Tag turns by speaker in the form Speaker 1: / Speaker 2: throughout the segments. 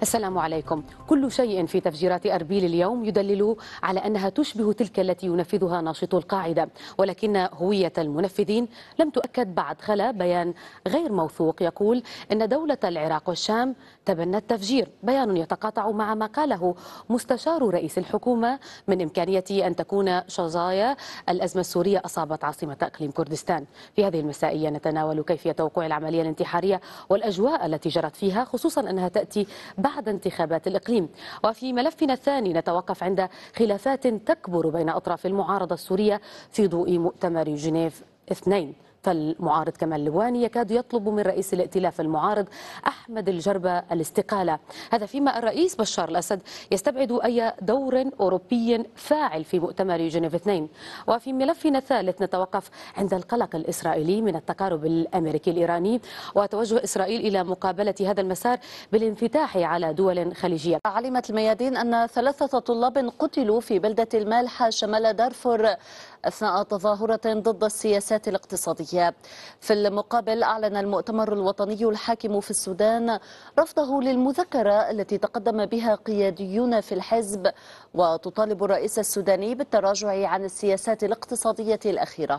Speaker 1: السلام عليكم. كل شيء في تفجيرات أربيل اليوم يدلل على أنها تشبه تلك التي ينفذها ناشطو القاعدة، ولكن هوية المنفذين لم تؤكد بعد، خلا بيان غير موثوق يقول أن دولة العراق والشام تبنت تفجير، بيان يتقاطع مع ما قاله مستشار رئيس الحكومة من إمكانية أن تكون شظايا الأزمة السورية أصابت عاصمة إقليم كردستان. في هذه المسائية نتناول كيفية وقوع العملية الانتحارية والأجواء التي جرت فيها، خصوصا أنها تأتي بعد انتخابات الإقليم. وفي ملفنا الثاني نتوقف عند خلافات تكبر بين أطراف المعارضة السورية في ضوء مؤتمر جنيف 2. فالمعارض كمال لواني يكاد يطلب من رئيس الائتلاف المعارض أحمد الجربة الاستقالة، هذا فيما الرئيس بشار الأسد يستبعد أي دور أوروبي فاعل في مؤتمر جنيف 2. وفي ملفنا الثالث نتوقف عند القلق الإسرائيلي من التقارب الأمريكي الإيراني وتوجه إسرائيل إلى مقابلة هذا المسار بالانفتاح على دول خليجية.
Speaker 2: علمت الميادين أن 3 طلاب قتلوا في بلدة المالحة شمال دارفور أثناء تظاهرة ضد السياسات الاقتصادية. في المقابل أعلن المؤتمر الوطني الحاكم في السودان رفضه للمذكرة التي تقدم بها قياديون في الحزب وتطالب الرئيس السوداني بالتراجع عن السياسات الاقتصادية الأخيرة.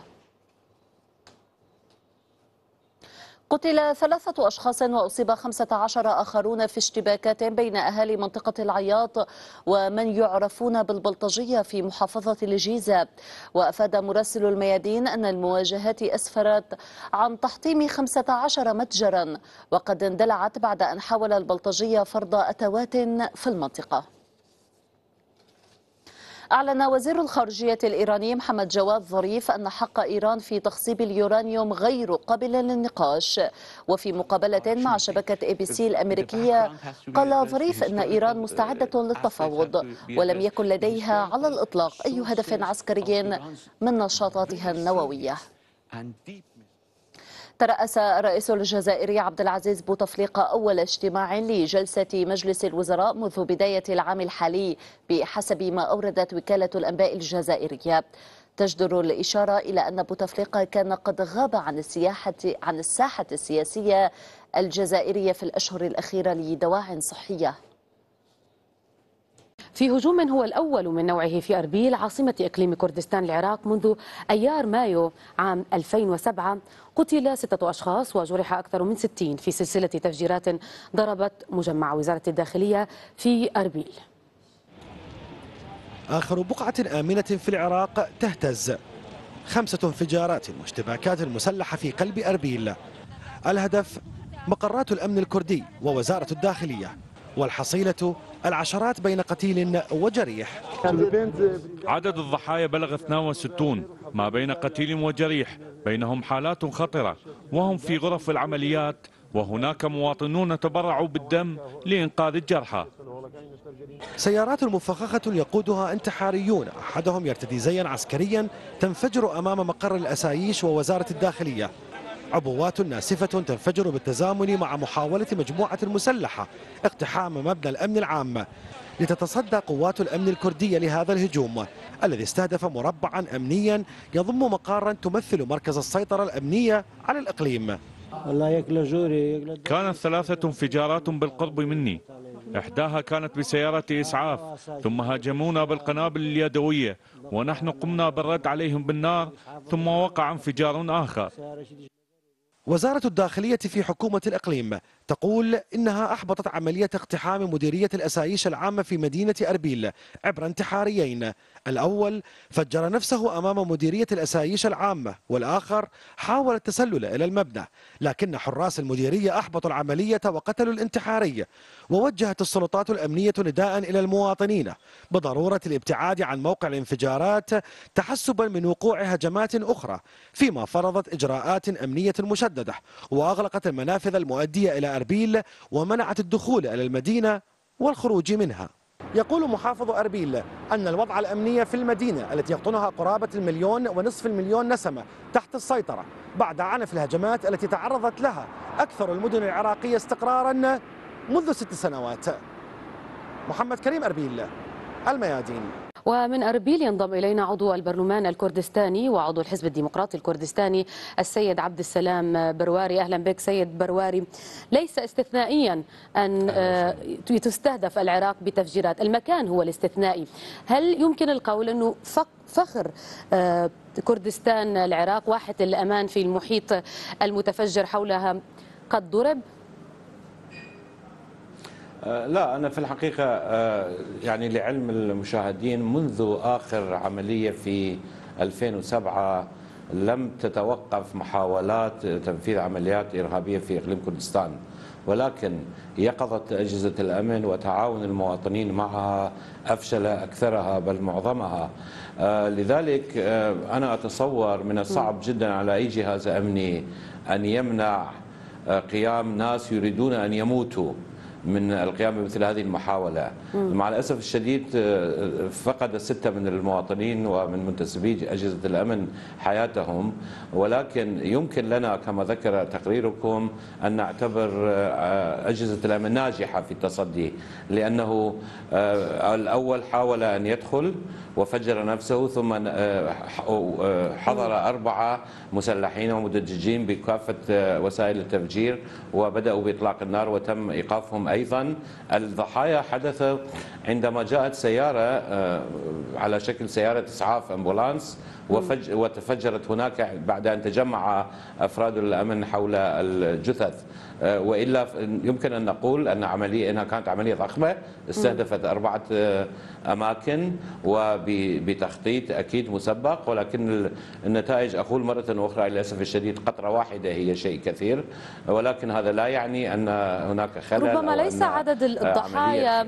Speaker 2: قتل 3 أشخاص وأصيب 15 آخرون في اشتباكات بين أهالي منطقة العياط ومن يعرفون بالبلطجية في محافظة الجيزة. وأفاد مراسل الميادين أن المواجهات أسفرت عن تحطيم 15 متجرا، وقد اندلعت بعد أن حاول البلطجية فرض أتوات في المنطقة. أعلن وزير الخارجية الإيراني محمد جواد ظريف أن حق إيران في تخصيب اليورانيوم غير قابل للنقاش. وفي مقابلة مع شبكة ABC الأمريكية قال ظريف أن إيران مستعدة للتفاوض ولم يكن لديها على الإطلاق أي هدف عسكري من نشاطاتها النووية. ترأس الرئيس الجزائري عبد العزيز بوتفليقة أول اجتماع لجلسة مجلس الوزراء منذ بداية العام الحالي بحسب ما أوردت وكالة الأنباء الجزائرية. تجدر الإشارة إلى أن بوتفليقة كان قد غاب عن الساحة السياسية الجزائرية في الأشهر الأخيرة لدواعٍ صحية.
Speaker 1: في هجوم هو الأول من نوعه في أربيل عاصمة إقليم كردستان العراق منذ أيار مايو عام 2007 قتل 6 أشخاص وجرح أكثر من 60 في سلسلة تفجيرات ضربت مجمع وزارة الداخلية في أربيل.
Speaker 3: آخر بقعة آمنة في العراق تهتز، 5 انفجارات واشتباكات مسلحة في قلب أربيل. الهدف مقرات الأمن الكردي ووزارة الداخلية، والحصيلة العشرات بين قتيل وجريح.
Speaker 4: عدد الضحايا بلغ 62 ما بين قتيل وجريح، بينهم حالات خطرة وهم في غرف العمليات، وهناك مواطنون تبرعوا بالدم لإنقاذ الجرحى.
Speaker 3: سيارات مفخخة يقودها انتحاريون، أحدهم يرتدي زيا عسكريا، تنفجر أمام مقر الأساييش ووزارة الداخلية. عبوات ناسفة تنفجر بالتزامن مع محاولة مجموعة مسلحة اقتحام مبنى الأمن العام، لتتصدى قوات الأمن الكردية لهذا الهجوم الذي استهدف مربعا أمنيا يضم مقارا تمثل مركز السيطرة الأمنية على الإقليم.
Speaker 4: كانت 3 انفجارات بالقرب مني، إحداها كانت بسيارة إسعاف، ثم هاجمونا بالقنابل اليدوية ونحن قمنا بالرد عليهم بالنار، ثم وقع انفجار آخر.
Speaker 3: وزارة الداخلية في حكومة الإقليم تقول إنها أحبطت عملية اقتحام مديرية الأساييش العامة في مدينة أربيل عبر انتحاريين. الأول فجر نفسه أمام مديرية الأساييش العامة، والآخر حاول التسلل إلى المبنى، لكن حراس المديرية أحبطوا العملية وقتلوا الانتحاري. ووجهت السلطات الأمنية نداء إلى المواطنين بضرورة الابتعاد عن موقع الانفجارات تحسبا من وقوع هجمات أخرى، فيما فرضت إجراءات أمنية مشددة وأغلقت المنافذ المؤدية إلى أربيل ومنعت الدخول إلى المدينة والخروج منها. يقول محافظ أربيل أن الوضع الأمني في المدينة التي يقطنها قرابة 1.5 مليون نسمة تحت السيطرة بعد عنف الهجمات التي تعرضت لها أكثر المدن العراقية استقرارا منذ 6 سنوات. محمد كريم، أربيل، الميادين.
Speaker 1: ومن أربيل ينضم إلينا عضو البرلمان الكردستاني وعضو الحزب الديمقراطي الكردستاني السيد عبد السلام برواري. أهلا بك سيد برواري. ليس استثنائيا أن تستهدف العراق بتفجيرات، المكان هو الاستثنائي. هل يمكن القول أنه فخر كردستان العراق واحة الأمان في المحيط المتفجر حولها قد ضرب؟
Speaker 5: لا، أنا في الحقيقة يعني لعلم المشاهدين منذ آخر عملية في 2007 لم تتوقف محاولات تنفيذ عمليات إرهابية في إقليم كردستان، ولكن يقظة أجهزة الأمن وتعاون المواطنين معها أفشل أكثرها بل معظمها. لذلك أنا أتصور من الصعب جدا على أي جهاز أمني أن يمنع قيام ناس يريدون أن يموتوا من القيام بمثل هذه المحاولة. مع الأسف الشديد فقد 6 من المواطنين ومن منتسبي أجهزة الأمن حياتهم، ولكن يمكن لنا كما ذكر تقريركم أن نعتبر أجهزة الأمن ناجحة في التصدي، لأنه الأول حاول أن يدخل وفجر نفسه، ثم حضر 4 مسلحين ومدججين بكافة وسائل التفجير وبدأوا بإطلاق النار وتم إيقافهم. أيضا الضحايا حدث عندما جاءت سيارة على شكل سيارة إسعاف أمبولانس وتفجرت هناك بعد أن تجمع أفراد الأمن حول الجثث. وإلا يمكن أن نقول أن إنها كانت عملية ضخمة استهدفت 4 أماكن وبتخطيط أكيد مسبق، ولكن النتائج أقول مرة أخرى للأسف الشديد قطرة واحدة هي شيء كثير، ولكن هذا لا يعني أن هناك خلل.
Speaker 1: ربما ليس عدد الضحايا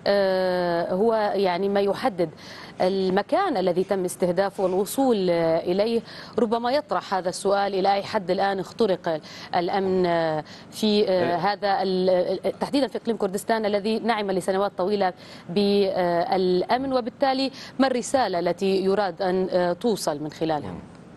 Speaker 1: هو يعني ما يحدد المكان الذي تم استهدافه والوصول إليه. ربما يطرح هذا السؤال إلى أي حد الآن اخترق الأمن في هذا تحديدا في إقليم كردستان الذي نعم لسنوات طويلة بالأمن، وبالتالي ما الرسالة التي يراد أن توصل من خلالها؟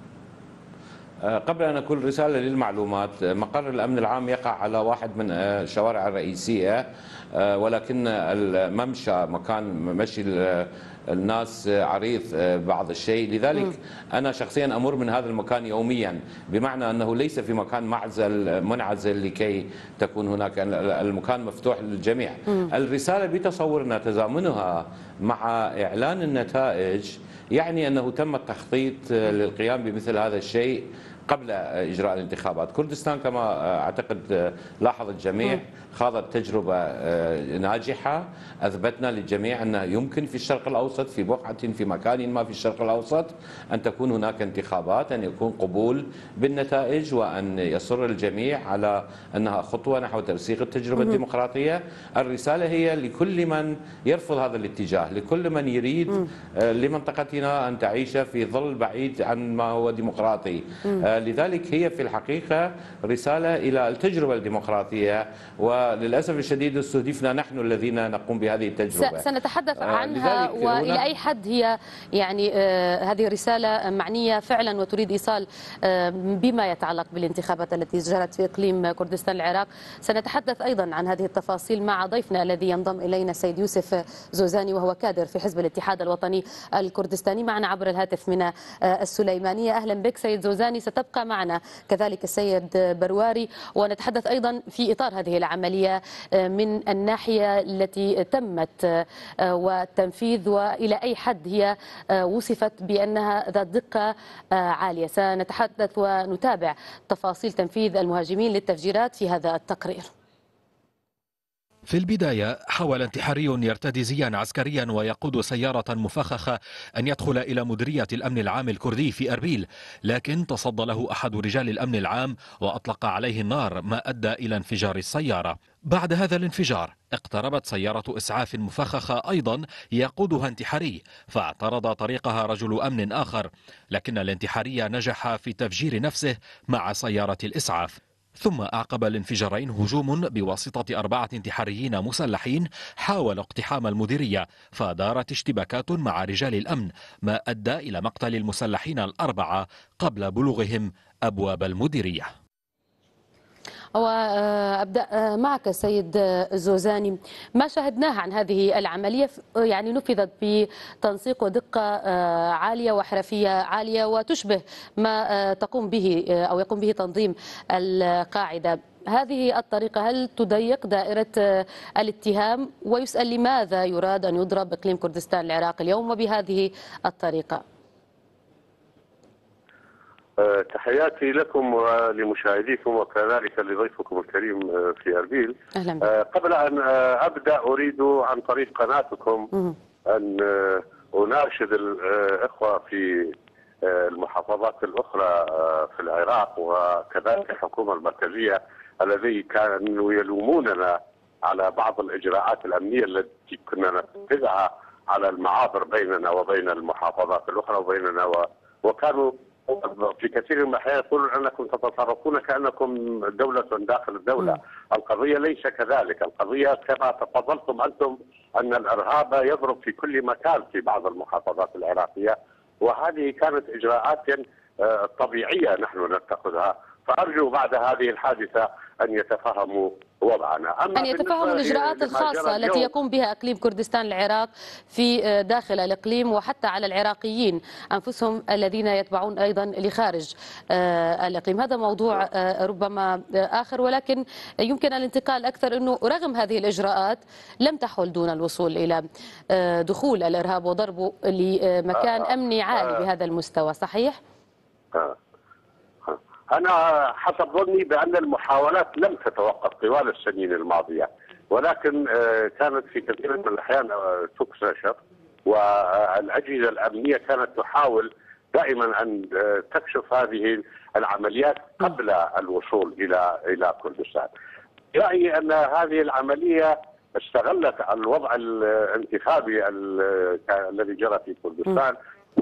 Speaker 5: قبل أن أقول رسالة للمعلومات، مقر الأمن العام يقع على واحد من الشوارع الرئيسية، ولكن الممشى مكان مشي الناس عريض بعض الشيء، لذلك أنا شخصيا أمر من هذا المكان يوميا، بمعنى أنه ليس في مكان منعزل لكي تكون هناك، المكان مفتوح للجميع. الرسالة بتصورنا تزامنها مع إعلان النتائج يعني أنه تم التخطيط للقيام بمثل هذا الشيء قبل إجراء الانتخابات. كردستان كما أعتقد لاحظ الجميع خاضت تجربة ناجحة، أثبتنا للجميع أنه يمكن في الشرق الأوسط في بقعة في مكان ما في الشرق الأوسط أن تكون هناك انتخابات، أن يكون قبول بالنتائج، وأن يصر الجميع على أنها خطوة نحو ترسيخ التجربة الديمقراطية. الرسالة هي لكل من يرفض هذا الاتجاه، لكل من يريد لمنطقتنا أن تعيش في ظل بعيد عن ما هو ديمقراطي. لذلك هي في الحقيقة رسالة إلى التجربة الديمقراطية، وللأسف الشديد استهدفنا نحن الذين نقوم بهذه التجربة.
Speaker 1: سنتحدث عنها وإلى أي حد هي يعني هذه الرسالة معنية فعلا وتريد إيصال بما يتعلق بالانتخابات التي جرت في إقليم كردستان العراق. سنتحدث أيضا عن هذه التفاصيل مع ضيفنا الذي ينضم إلينا السيد يوسف زوزاني، وهو كادر في حزب الاتحاد الوطني الكردستاني، معنا عبر الهاتف من السليمانية. أهلا بك سيد زوزاني. ستبقى معنا كذلك السيد برواري، ونتحدث أيضا في إطار هذه العملية من الناحية التي تمت والتنفيذ وإلى أي حد هي وصفت بأنها ذات دقة عالية. سنتحدث ونتابع تفاصيل تنفيذ المهاجمين للتفجيرات في هذا التقرير.
Speaker 6: في البداية حاول انتحاري يرتدي زيا عسكريا ويقود سيارة مفخخة أن يدخل إلى مديرية الأمن العام الكردي في أربيل، لكن تصدى له أحد رجال الأمن العام وأطلق عليه النار، ما أدى إلى انفجار السيارة. بعد هذا الانفجار اقتربت سيارة إسعاف مفخخة أيضا يقودها انتحاري، فاعترض طريقها رجل أمن آخر، لكن الانتحاري نجح في تفجير نفسه مع سيارة الإسعاف. ثم أعقب الانفجارين هجوم بواسطة 4 انتحاريين مسلحين حاولوا اقتحام المديرية، فدارت اشتباكات مع رجال الأمن، ما أدى إلى مقتل المسلحين ال4 قبل بلوغهم أبواب المديرية.
Speaker 1: وأبدأ معك سيد زوزاني. ما شاهدناه عن هذه العملية يعني نفذت بتنسيق ودقة عالية وحرفية عالية وتشبه ما تقوم به أو يقوم به تنظيم القاعدة. هذه الطريقة هل تضيق دائرة الاتهام؟ ويسأل لماذا يراد أن يضرب إقليم كردستان العراق اليوم وبهذه الطريقة؟
Speaker 7: تحياتي لكم ولمشاهديكم وكذلك لضيفكم الكريم في أربيل. قبل أن أبدأ أريد عن طريق قناتكم أن أناشد الإخوة في المحافظات الأخرى في العراق وكذلك الحكومة المركزية الذي كانوا يلوموننا على بعض الإجراءات الأمنية التي كنا نتخذها على المعابر بيننا وبين المحافظات الأخرى وبيننا وكانوا في كثير من الأحيان يقولون أنكم تتصرفون كأنكم دولة داخل الدولة. القضية ليس كذلك، القضية كما تفضلتم أنتم أن الإرهاب يضرب في كل مكان في بعض المحافظات العراقية، وهذه كانت إجراءات طبيعية نحن نتخذها، فأرجو بعد هذه الحادثة أن يتفهموا وضعنا.
Speaker 1: أن يتفهموا الإجراءات الخاصة التي يقوم بها إقليم كردستان العراق في داخل الإقليم وحتى على العراقيين أنفسهم الذين يتبعون أيضا لخارج الإقليم. هذا موضوع ربما آخر، ولكن يمكن الانتقال أكثر أنه رغم هذه الإجراءات لم تحل دون الوصول إلى دخول الإرهاب وضربه لمكان أمني عالي بهذا المستوى، صحيح؟
Speaker 7: أنا حسب ظني بأن المحاولات لم تتوقف طوال السنين الماضية، ولكن كانت في كثير من الأحيان تكتشف، والأجهزة الأمنية كانت تحاول دائما أن تكشف هذه العمليات قبل الوصول إلى كردستان. رأيي أن هذه العملية استغلت الوضع الانتخابي الذي جرى في كردستان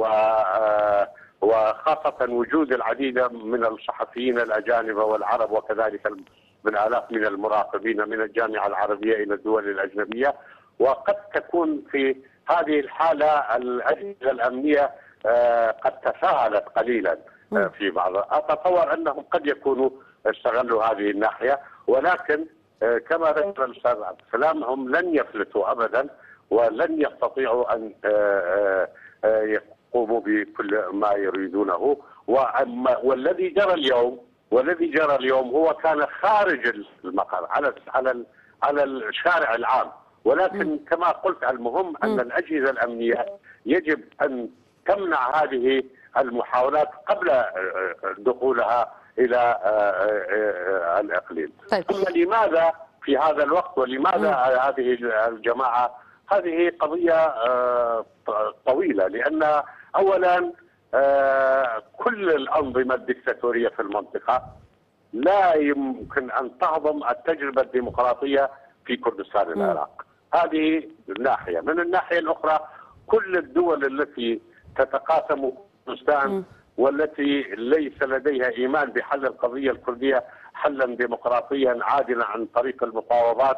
Speaker 7: وخاصة وجود العديد من الصحفيين الأجانب والعرب وكذلك من آلاف من المراقبين من الجامعة العربية إلى الدول الأجنبية، وقد تكون في هذه الحالة الأجهزة الأمنية قد تساهلت قليلا في بعض. أتصور أنهم قد يكونوا استغلوا هذه الناحية، ولكن كما ذكر الأستاذ عبد السلام هم لن يفلتوا أبدا ولن يستطيعوا أن يقوموا بكل ما يريدونه. والذي جرى اليوم هو كان خارج المقر على الشارع العام، ولكن كما قلت المهم أن الأجهزة الأمنية يجب أن تمنع هذه المحاولات قبل دخولها إلى الإقليم. لماذا في هذا الوقت ولماذا هذه الجماعة؟ هذه قضية طويلة، لأن أولا كل الأنظمة الدكتاتورية في المنطقة لا يمكن أن تهضم التجربة الديمقراطية في كردستان العراق. هذه ناحية. من الناحية الأخرى كل الدول التي تتقاسم كردستان والتي ليس لديها إيمان بحل القضية الكردية حلا ديمقراطيا عادلا عن طريق المفاوضات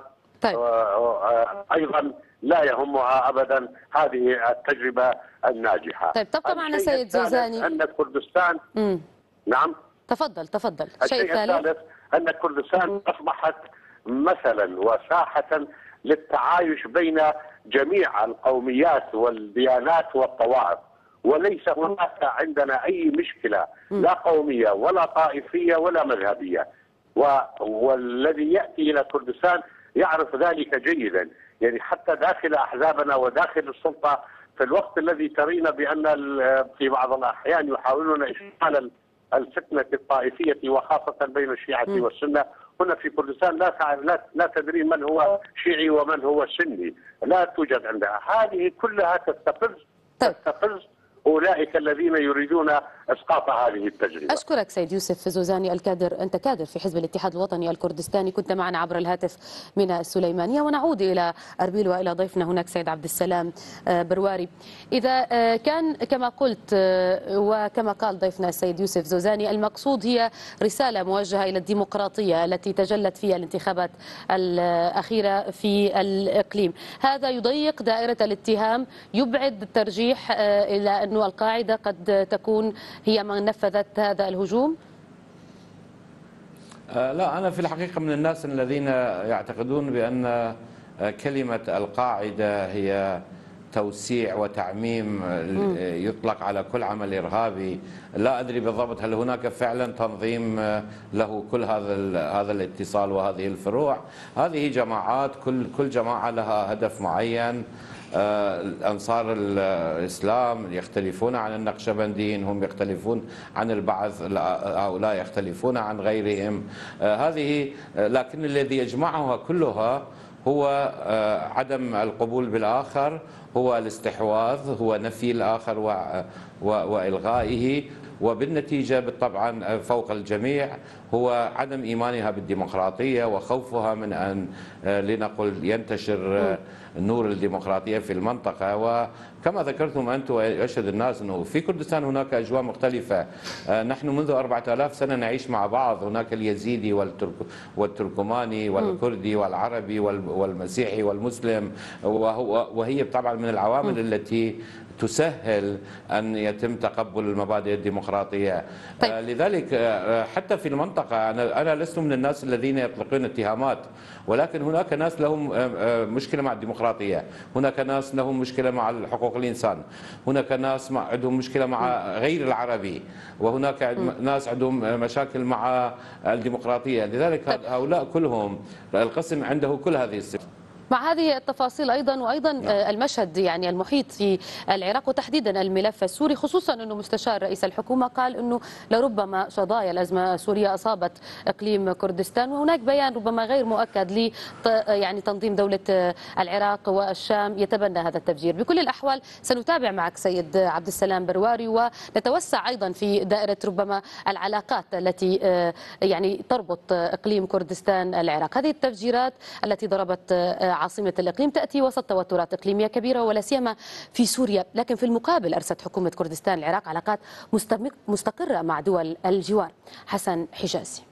Speaker 7: أيضا لا يهمها أبدا هذه التجربة الناجحة.
Speaker 1: طيب تبقى معنا سيد زوزاني.
Speaker 7: أن كردستان نعم
Speaker 1: تفضل.
Speaker 7: الشيء الثالث أن كردستان أصبحت مثلا وساحة للتعايش بين جميع القوميات والديانات والطوائف، وليس هناك عندنا أي مشكلة لا قومية ولا طائفية ولا مذهبية، والذي يأتي إلى كردستان يعرف ذلك جيدا. يعني حتى داخل أحزابنا وداخل السلطة في الوقت الذي ترين بأن في بعض الأحيان يحاولون إشعال الفتنة الطائفية وخاصة بين الشيعة والسنة، هنا في كردستان لا تدري من هو شيعي ومن هو سني، لا توجد عندها. هذه كلها تستفز أولئك الذين يريدون إسقاط هذه التجربة.
Speaker 1: أشكرك سيد يوسف زوزاني الكادر، أنت كادر في حزب الاتحاد الوطني الكردستاني، كنت معنا عبر الهاتف من السليمانية. ونعود إلى أربيل وإلى ضيفنا هناك سيد عبد السلام برواري. إذا كان كما قلت وكما قال ضيفنا السيد يوسف زوزاني المقصود هي رسالة موجهة إلى الديمقراطية التي تجلت فيها الانتخابات الأخيرة في الإقليم، هذا يضيق دائرة الاتهام، يبعد الترجيح إلى أن القاعدة قد تكون هي من نفذت هذا الهجوم؟
Speaker 5: لا، أنا في الحقيقة من الناس الذين يعتقدون بأن كلمة القاعدة هي توسيع وتعميم يطلق على كل عمل إرهابي. لا أدري بالضبط هل هناك فعلا تنظيم له كل هذا الاتصال وهذه الفروع. هذه جماعات، كل جماعة لها هدف معين. أنصار الإسلام يختلفون عن النقشبنديين، هم يختلفون عن البعث، هؤلاء يختلفون عن غيرهم. لكن الذي يجمعها كلها هو عدم القبول بالآخر، هو الاستحواذ، هو نفي الآخر وإلغائه، وبالنتيجة طبعا فوق الجميع هو عدم إيمانها بالديمقراطية وخوفها من أن لنقل ينتشر نور الديمقراطية في المنطقة. وكما ذكرتم أنتم ويشهد الناس أنه في كردستان هناك أجواء مختلفة. نحن منذ 4000 سنة نعيش مع بعض، هناك اليزيدي والتركماني والكردي والعربي والمسيحي والمسلم، وهي طبعا من العوامل التي تسهل أن يتم تقبل المبادئ الديمقراطية. طيب. لذلك حتى في المنطقة أنا لست من الناس الذين يطلقون اتهامات، ولكن هناك ناس لهم مشكلة مع الديمقراطية، هناك ناس لهم مشكلة مع حقوق الإنسان، هناك ناس عندهم مشكلة مع غير العربي، وهناك ناس عندهم مشاكل مع الديمقراطية. لذلك هؤلاء كلهم القسم عنده كل هذه الصفات.
Speaker 1: مع هذه التفاصيل أيضا وأيضا المشهد يعني المحيط في العراق وتحديدا الملف السوري، خصوصا أنه مستشار رئيس الحكومة قال أنه لربما شظايا الأزمة السورية أصابت إقليم كردستان، وهناك بيان ربما غير مؤكد ل يعني تنظيم دولة العراق والشام يتبنى هذا التفجير. بكل الأحوال سنتابع معك سيد عبد السلام برواري، ونتوسع أيضا في دائرة ربما العلاقات التي يعني تربط إقليم كردستان العراق. هذه التفجيرات التي ضربت عاصمة الإقليم تأتي وسط توترات إقليمية كبيرة ولا سيما في سوريا، لكن في المقابل أرست حكومة كردستان العراق علاقات مستقرة مع دول الجوار. حسن حجازي.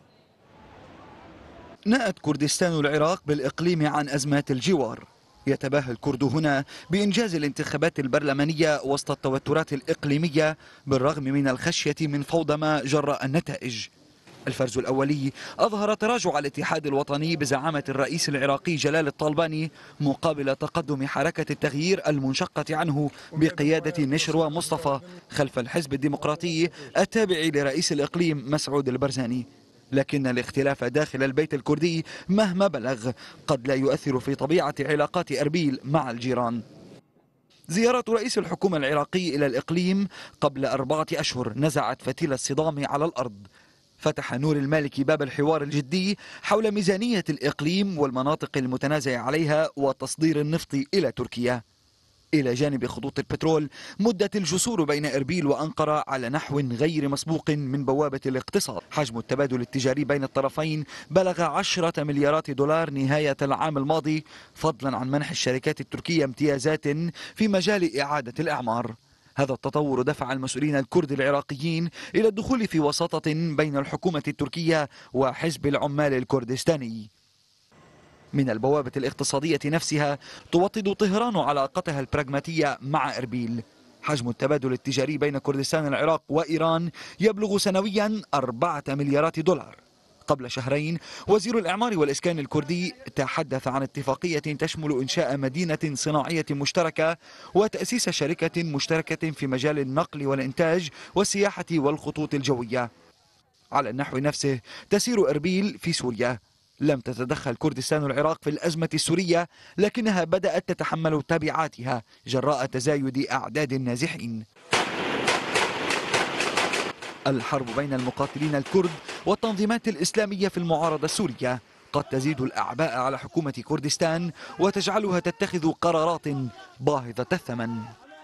Speaker 8: نأت كردستان العراق بالإقليم عن أزمات الجوار. يتباهى الكرد هنا بإنجاز الانتخابات البرلمانية وسط التوترات الإقليمية بالرغم من الخشية من فوضى ما جراء النتائج. الفرز الأولي أظهر تراجع الاتحاد الوطني بزعامة الرئيس العراقي جلال الطلباني مقابل تقدم حركة التغيير المنشقة عنه بقيادة نشروى مصطفى خلف الحزب الديمقراطي التابع لرئيس الإقليم مسعود البرزاني. لكن الاختلاف داخل البيت الكردي مهما بلغ قد لا يؤثر في طبيعة علاقات أربيل مع الجيران. زيارة رئيس الحكومة العراقي إلى الإقليم قبل 4 أشهر نزعت فتيل الصدام على الأرض. فتح نور المالكي باب الحوار الجدي حول ميزانية الإقليم والمناطق المتنازع عليها وتصدير النفط إلى تركيا. إلى جانب خطوط البترول مدت الجسور بين إربيل وأنقرة على نحو غير مسبوق من بوابة الاقتصاد. حجم التبادل التجاري بين الطرفين بلغ 10 مليارات دولار نهاية العام الماضي، فضلا عن منح الشركات التركية امتيازات في مجال إعادة الإعمار. هذا التطور دفع المسؤولين الكرد العراقيين إلى الدخول في وساطة بين الحكومة التركية وحزب العمال الكردستاني. من البوابة الاقتصادية نفسها توطد طهران علاقتها البراغماتية مع إربيل. حجم التبادل التجاري بين كردستان العراق وإيران يبلغ سنويا 4 مليارات دولار. قبل شهرين وزير الإعمار والإسكان الكردي تحدث عن اتفاقية تشمل إنشاء مدينة صناعية مشتركة وتأسيس شركة مشتركة في مجال النقل والإنتاج والسياحة والخطوط الجوية. على النحو نفسه تسير إربيل في سوريا. لم تتدخل كردستان العراق في الأزمة السورية، لكنها بدأت تتحمل تبعاتها جراء تزايد أعداد النازحين. الحرب بين المقاتلين الكرد والتنظيمات الإسلامية في المعارضة السورية قد تزيد الأعباء على حكومة كردستان وتجعلها تتخذ قرارات باهظة الثمن.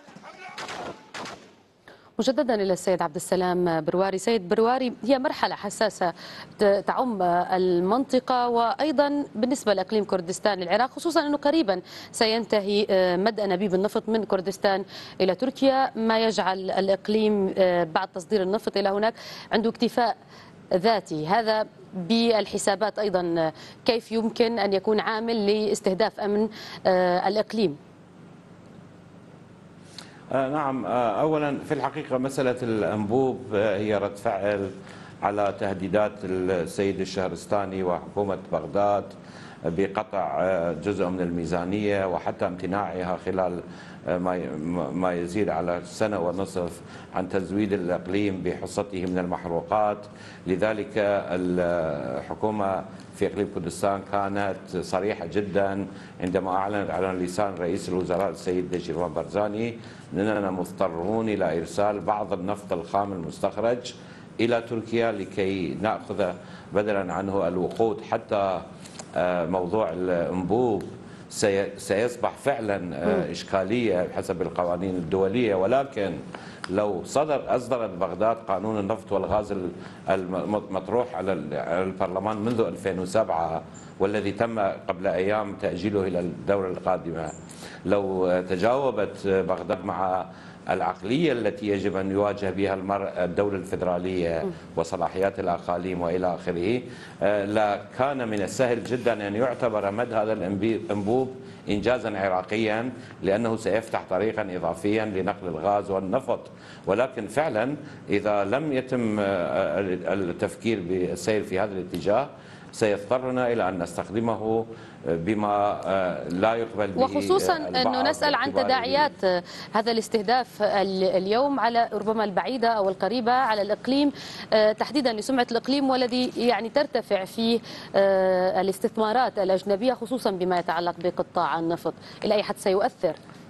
Speaker 1: مجددا إلى السيد عبد السلام برواري. سيد برواري، هي مرحلة حساسة تعم المنطقة وأيضا بالنسبة لإقليم كردستان العراق، خصوصا أنه قريبا سينتهي مد أنابيب النفط من كردستان إلى تركيا، ما يجعل الإقليم بعد تصدير النفط إلى هناك عنده اكتفاء ذاتي. هذا بالحسابات أيضا كيف يمكن أن يكون عامل لاستهداف أمن الإقليم؟
Speaker 5: نعم، أولا في الحقيقة مسألة الأنبوب هي رد فعل على تهديدات السيد الشهرستاني وحكومة بغداد بقطع جزء من الميزانية وحتى امتناعها خلال ما يزيد على سنة ونصف عن تزويد الإقليم بحصته من المحروقات. لذلك الحكومة في إقليم كردستان كانت صريحة جدا عندما أعلنت على لسان رئيس الوزراء السيد نجيب بارزاني أننا مضطرون إلى إرسال بعض النفط الخام المستخرج إلى تركيا لكي نأخذ بدلا عنه الوقود. حتى موضوع الأنبوب سيصبح فعلا إشكالية حسب القوانين الدولية، ولكن لو أصدرت بغداد قانون النفط والغاز المطروح على البرلمان منذ 2007 والذي تم قبل أيام تأجيله إلى الدورة القادمة، لو تجاوبت بغداد مع العقلية التي يجب أن يواجه بها الدولة الفيدرالية وصلاحيات الأقاليم وإلى آخره، لكان من السهل جدا أن يعتبر مد هذا الأنبوب إنجازا عراقيا، لأنه سيفتح طريقا إضافيا لنقل الغاز والنفط. ولكن فعلا إذا لم يتم التفكير بالسير في هذا الاتجاه سيضطرنا إلى أن نستخدمه بما لا يقبل به،
Speaker 1: وخصوصا أنه نسأل عن تداعيات هذا الاستهداف اليوم على ربما البعيدة أو القريبة على الإقليم، تحديدا لسمعة الإقليم والذي يعني ترتفع فيه الاستثمارات الأجنبية خصوصا بما يتعلق بقطاع النفط. إلى أي حد سيؤثر؟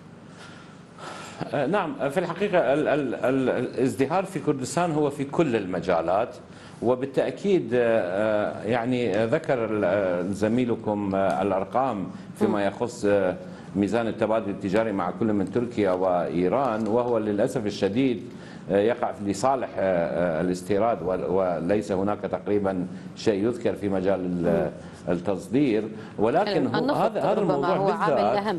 Speaker 5: نعم، في الحقيقة الازدهار في كردستان هو في كل المجالات، وبالتأكيد يعني ذكر زميلكم الأرقام فيما يخص ميزان التبادل التجاري مع كل من تركيا وإيران، وهو للأسف الشديد يقع لصالح الاستيراد وليس هناك تقريبا شيء يذكر في مجال التصدير. ولكن هذا الموضوع
Speaker 1: هو عامل أهم.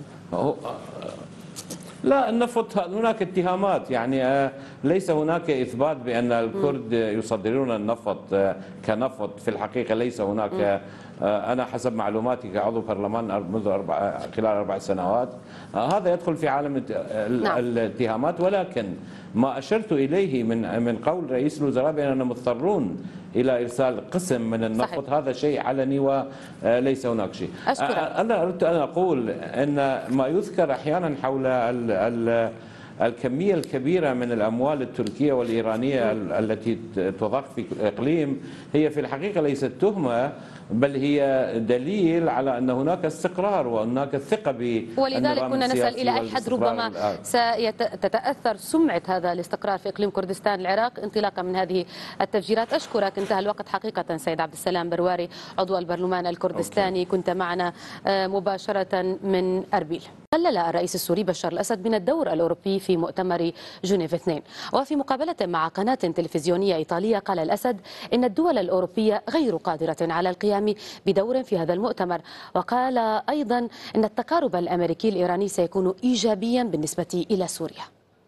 Speaker 5: لا، النفط هناك اتهامات، يعني ليس هناك إثبات بأن الكرد يصدرون النفط كنفط. في الحقيقة ليس هناك. أنا حسب معلوماتي كعضو برلمان خلال 4 سنوات هذا يدخل في عالم الاتهامات. ولكن ما أشرت إليه من قول رئيس الوزراء بأننا مضطرون إلى إرسال قسم من النفط، صحيح. هذا شيء علني وليس هناك شيء. أنا أردت أن أقول أن ما يذكر أحيانا حول الكمية الكبيرة من الأموال التركية والإيرانية التي تضخ في الإقليم هي في الحقيقة ليست تهمة، بل هي دليل على أن هناك استقرار وهناك ثقة بالنظام
Speaker 1: ولذلك كنا نسأل إلى أي حد ربما ستتأثر سمعة هذا الاستقرار في إقليم كردستان العراق انطلاقا من هذه التفجيرات. أشكرك، انتهى الوقت حقيقة. سيد عبد السلام برواري عضو البرلمان الكردستاني، كنت معنا مباشرة من أربيل. قلل الرئيس السوري بشار الأسد من الدور الأوروبي في مؤتمر جنيف 2، وفي مقابلة مع قناة تلفزيونية إيطالية قال الأسد إن الدول الأوروبية غير قادرة على القيام بدور في هذا المؤتمر. وقال أيضا إن التقارب الأمريكي الإيراني سيكون إيجابيا بالنسبة إلى سوريا.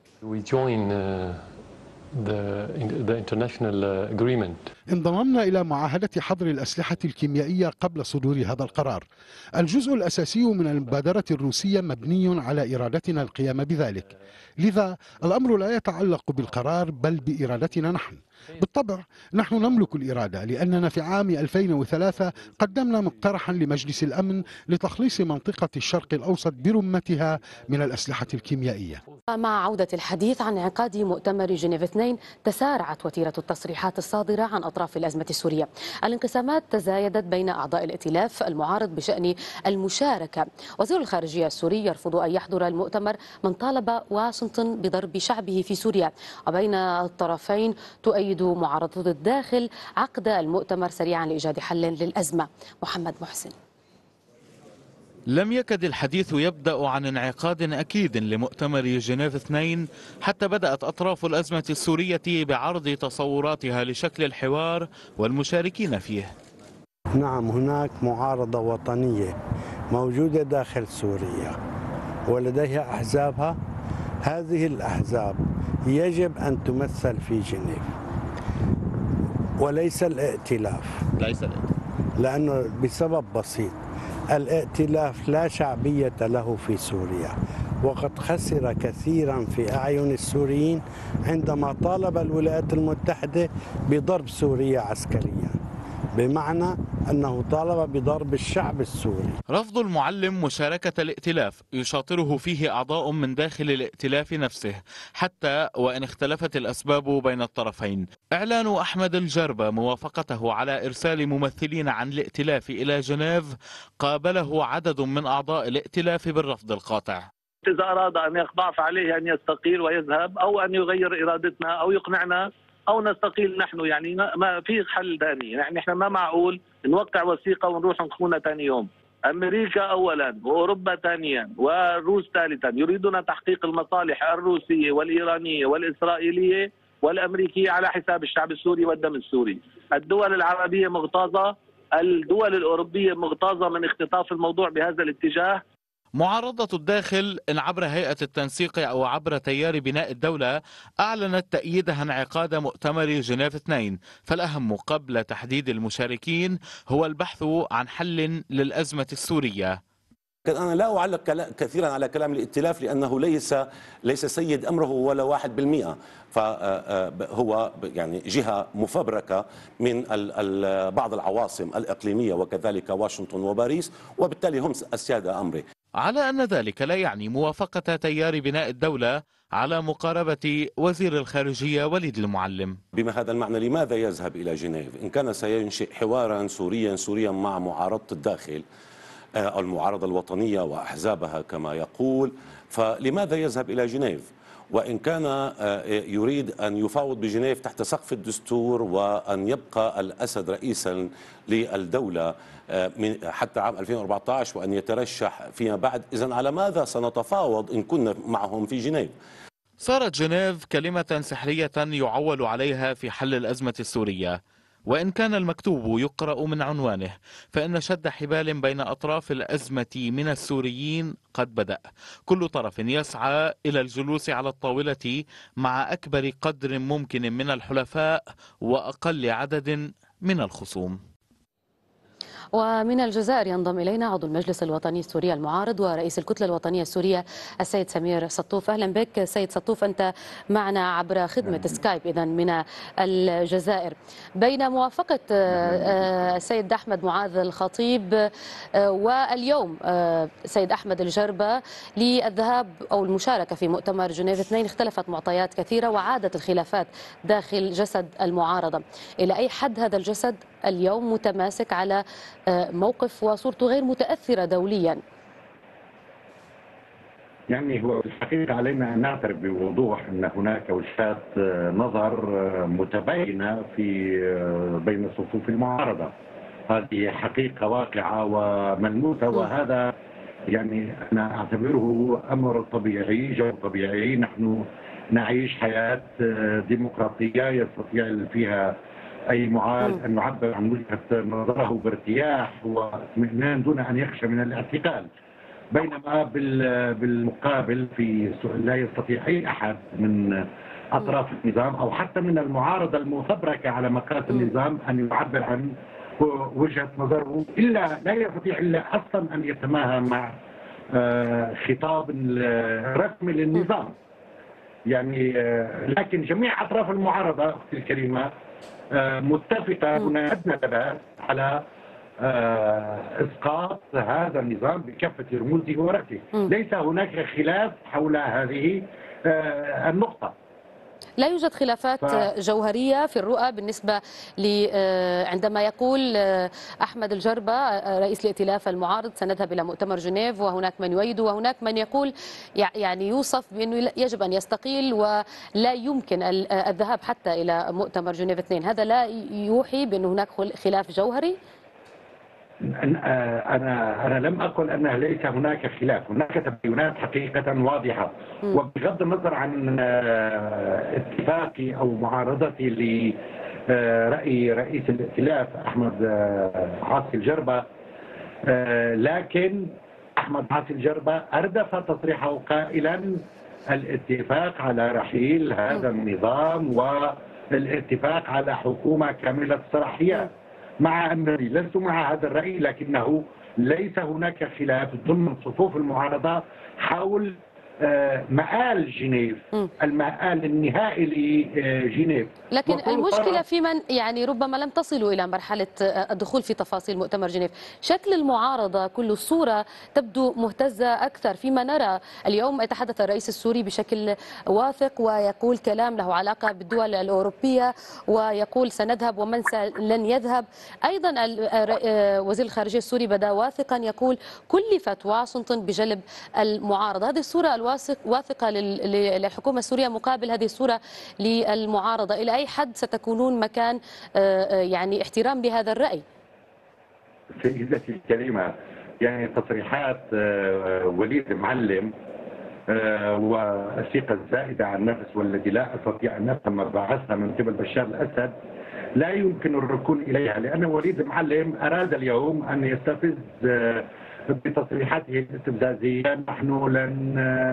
Speaker 9: انضممنا إلى معاهدة حظر الأسلحة الكيميائية قبل صدور هذا القرار. الجزء الأساسي من المبادرة الروسية مبني على إرادتنا القيام بذلك، لذا الأمر لا يتعلق بالقرار بل بإرادتنا نحن. بالطبع نحن نملك الإرادة، لأننا في عام 2003 قدمنا مقترحا لمجلس الأمن لتخليص منطقة الشرق الأوسط برمتها من الأسلحة الكيميائية.
Speaker 1: مع عودة الحديث عن انعقاد مؤتمر جنيف 2 تسارعت وتيرة التصريحات الصادرة عن أطراف الأزمة السورية. الانقسامات تزايدت بين أعضاء الائتلاف المعارض بشأن المشاركة. وزير الخارجية السوري يرفض أن يحضر المؤتمر من طالب واشنطن بضرب شعبه في سوريا، وبين الطرفين تؤيد معارضة الداخل عقد المؤتمر سريعا لإيجاد حل للأزمة. محمد محسن.
Speaker 10: لم يكد الحديث يبدأ عن انعقاد أكيد لمؤتمر جنيف 2 حتى بدأت أطراف الأزمة السورية بعرض تصوراتها لشكل الحوار والمشاركين فيه.
Speaker 11: نعم، هناك معارضة وطنية موجودة داخل سوريا ولديها أحزابها. هذه الأحزاب يجب أن تمثل في جنيف وليس الائتلاف. لأنه بسبب بسيط، الائتلاف لا شعبية له في سوريا وقد خسر كثيرا في أعين السوريين عندما طالب الولايات المتحدة بضرب سوريا عسكريا، بمعنى أنه طالب بضرب الشعب السوري.
Speaker 10: رفض المعلم مشاركة الائتلاف يشاطره فيه أعضاء من داخل الائتلاف نفسه حتى وإن اختلفت الأسباب بين الطرفين. إعلان أحمد الجربة موافقته على إرسال ممثلين عن الائتلاف إلى جنيف قابله عدد من أعضاء الائتلاف بالرفض القاطع.
Speaker 12: إذا أراد أن يخضع فعليه أن يستقيل ويذهب، أو أن يغير إرادتنا أو يقنعنا أو نستقيل نحن. يعني ما في حل ثاني. يعني إحنا ما معقول نوقع وثيقة ونروح نخونها ثاني يوم. أمريكا أولا وأوروبا ثانيا والروس ثالثا يريدون تحقيق المصالح الروسية والإيرانية والإسرائيلية والأمريكية على حساب الشعب السوري والدم السوري. الدول العربية مغتاظة، الدول الأوروبية مغتاظة من اختطاف الموضوع بهذا الاتجاه.
Speaker 10: معارضة الداخل إن عبر هيئة التنسيق أو عبر تيار بناء الدولة أعلنت تأييدها انعقاد مؤتمر جنيف 2، فالأهم قبل تحديد المشاركين هو البحث عن حل للأزمة السورية.
Speaker 13: أنا لا أعلق كثيرا على كلام الائتلاف لأنه ليس سيد أمره ولا 1%، فهو يعني جهة مفبركة من بعض العواصم الإقليمية وكذلك واشنطن وباريس، وبالتالي هم السادة أمره.
Speaker 10: على أن ذلك لا يعني موافقة تيار بناء الدولة على مقاربة وزير الخارجية وليد المعلم.
Speaker 13: بما هذا المعنى لماذا يذهب إلى جنيف؟ إن كان سينشئ حوارا سوريا مع معارضة الداخل أو المعارضة الوطنية وأحزابها كما يقول، فلماذا يذهب إلى جنيف؟ وإن كان يريد أن يفاوض بجنيف تحت سقف الدستور وأن يبقى الأسد رئيسا للدولة حتى عام 2014 وأن يترشح فيما بعد، إذن على ماذا سنتفاوض إن كنا معهم في جنيف؟
Speaker 10: صارت جنيف كلمة سحرية يعول عليها في حل الأزمة السورية، وإن كان المكتوب يقرأ من عنوانه فإن شد حبال بين أطراف الأزمة من السوريين قد بدأ. كل طرف يسعى إلى الجلوس على الطاولة مع أكبر قدر ممكن من الحلفاء وأقل عدد من الخصوم.
Speaker 1: ومن الجزائر ينضم إلينا عضو المجلس الوطني السوري المعارض ورئيس الكتلة الوطنية السورية السيد سمير سطوف. أهلا بك سيد سطوف، أنت معنا عبر خدمة سكايب إذا من الجزائر. بين موافقة السيد أحمد معاذ الخطيب واليوم سيد أحمد الجربة للذهاب أو المشاركة في مؤتمر جنيف 2، اختلفت معطيات كثيرة وعادت الخلافات داخل جسد المعارضة. إلى أي حد هذا الجسد اليوم متماسك على موقف وصورته غير متأثرة دوليا؟
Speaker 14: يعني هو في الحقيقة علينا أن نعترف بوضوح أن هناك وجهات نظر متباينة بين صفوف المعارضة. هذه حقيقة واقعة وملموسة، وهذا يعني أنا أعتبره أمر طبيعي، جو طبيعي. نحن نعيش حياة ديمقراطية يستطيع فيها أي معارض أن يعبر عن وجهة نظره بارتياح واطمئنان دون أن يخشى من الاعتقال، بينما بالمقابل لا يستطيع أي أحد من أطراف النظام أو حتى من المعارضة المفبركة على مقاس النظام أن يعبر عن وجهة نظره، إلا لا يستطيع إلا أصلا أن يتماهى مع خطاب رسمي للنظام. يعني لكن جميع أطراف المعارضة أختي الكريمة متفقة دون أدنى لباس على إسقاط هذا النظام بكافة رموزه ورأسه. ليس هناك خلاف حول هذه النقطة.
Speaker 1: لا يوجد خلافات جوهرية في الرؤى بالنسبة عندما يقول أحمد الجربة رئيس الائتلاف المعارض سنذهب إلى مؤتمر جنيف، وهناك من يؤيد وهناك من يقول يعني يوصف بأنه يجب أن يستقيل ولا يمكن الذهاب حتى إلى مؤتمر جنيف 2. هذا لا يوحي بأن هناك خلاف جوهري؟
Speaker 14: أنا لم أقل أنه ليس هناك خلاف، هناك تباينات حقيقة واضحة. وبغض النظر عن اتفاقي أو معارضتي لرأي رئيس الائتلاف أحمد عاصي الجربة، لكن أحمد عاصي الجربة أردف تصريحه قائلا الاتفاق على رحيل هذا النظام والاتفاق على حكومة كاملة الصلاحيات، مع أنني لست مع هذا الرأي، لكنه ليس هناك خلاف ضمن صفوف المعارضة حول مآل جنيف، المآل النهائي لجنيف.
Speaker 1: لكن المشكلة في من يعني ربما لم تصلوا إلى مرحلة الدخول في تفاصيل مؤتمر جنيف. شكل المعارضة، كل الصورة تبدو مهتزة أكثر، فيما نرى اليوم يتحدث الرئيس السوري بشكل واثق ويقول كلام له علاقة بالدول الأوروبية ويقول سنذهب ومن لن يذهب. أيضا وزير الخارجية السوري بدا واثقا يقول كلفت واشنطن بجلب المعارضة. هذه الصورة واثقة للحكومة السورية مقابل هذه الصورة للمعارضة. إلى أي حد ستكونون مكان يعني احترام بهذا الرأي؟
Speaker 14: سيدتي الكريمة، يعني تصريحات وليد معلم والثقة الزائدة عن النفس والتي لا أستطيع أن أفهم بعثها من قبل بشار الأسد لا يمكن الركون إليها، لأن وليد معلم أراد اليوم أن يستفز بتصريحاته الاستفزازية نحن لن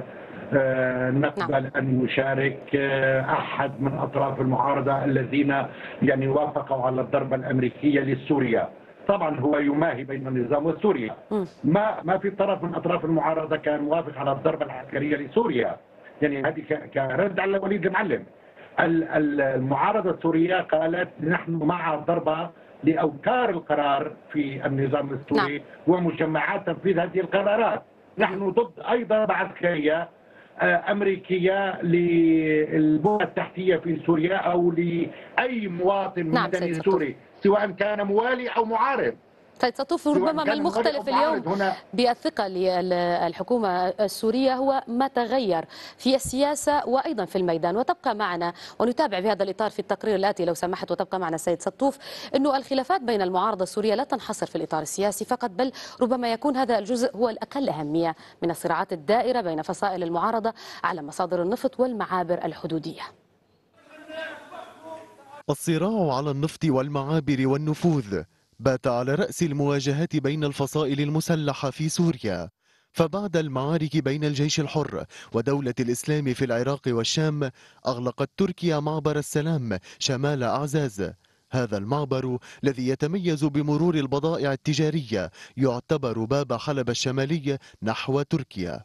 Speaker 14: نقبل أن يشارك أحد من أطراف المعارضة الذين يعني وافقوا على الضربة الأمريكية لسوريا. طبعا هو يماهي بين النظام وسوريا، ما في طرف من أطراف المعارضة كان موافق على الضربة العسكرية لسوريا. يعني هذه كرد على وليد المعلم. المعارضة السورية قالت نحن مع الضربة لأوكار القرار في النظام السوري ومجمعات تنفيذ هذه القرارات. نحن ضد أي ضربة عسكرية أمريكية للبنى التحتية في سوريا أو لأي مواطن مدني سوري سواء كان موالي أو معارض.
Speaker 1: سيد سطوف، ربما ما المختلف اليوم بالثقة للحكومة السورية هو ما تغير في السياسة وأيضا في الميدان. وتبقى معنا ونتابع بهذا الإطار في التقرير الآتي لو سمحت، وتبقى معنا سيد سطوف، أنه الخلافات بين المعارضة السورية لا تنحصر في الإطار السياسي فقط، بل ربما يكون هذا الجزء هو الأقل أهمية من الصراعات الدائرة بين فصائل المعارضة على مصادر النفط والمعابر الحدودية.
Speaker 15: الصراع على النفط والمعابر والنفوذ بات على رأس المواجهات بين الفصائل المسلحة في سوريا. فبعد المعارك بين الجيش الحر ودولة الإسلام في العراق والشام، أغلقت تركيا معبر السلام شمال أعزاز. هذا المعبر الذي يتميز بمرور البضائع التجارية يعتبر باب حلب الشمالي نحو تركيا.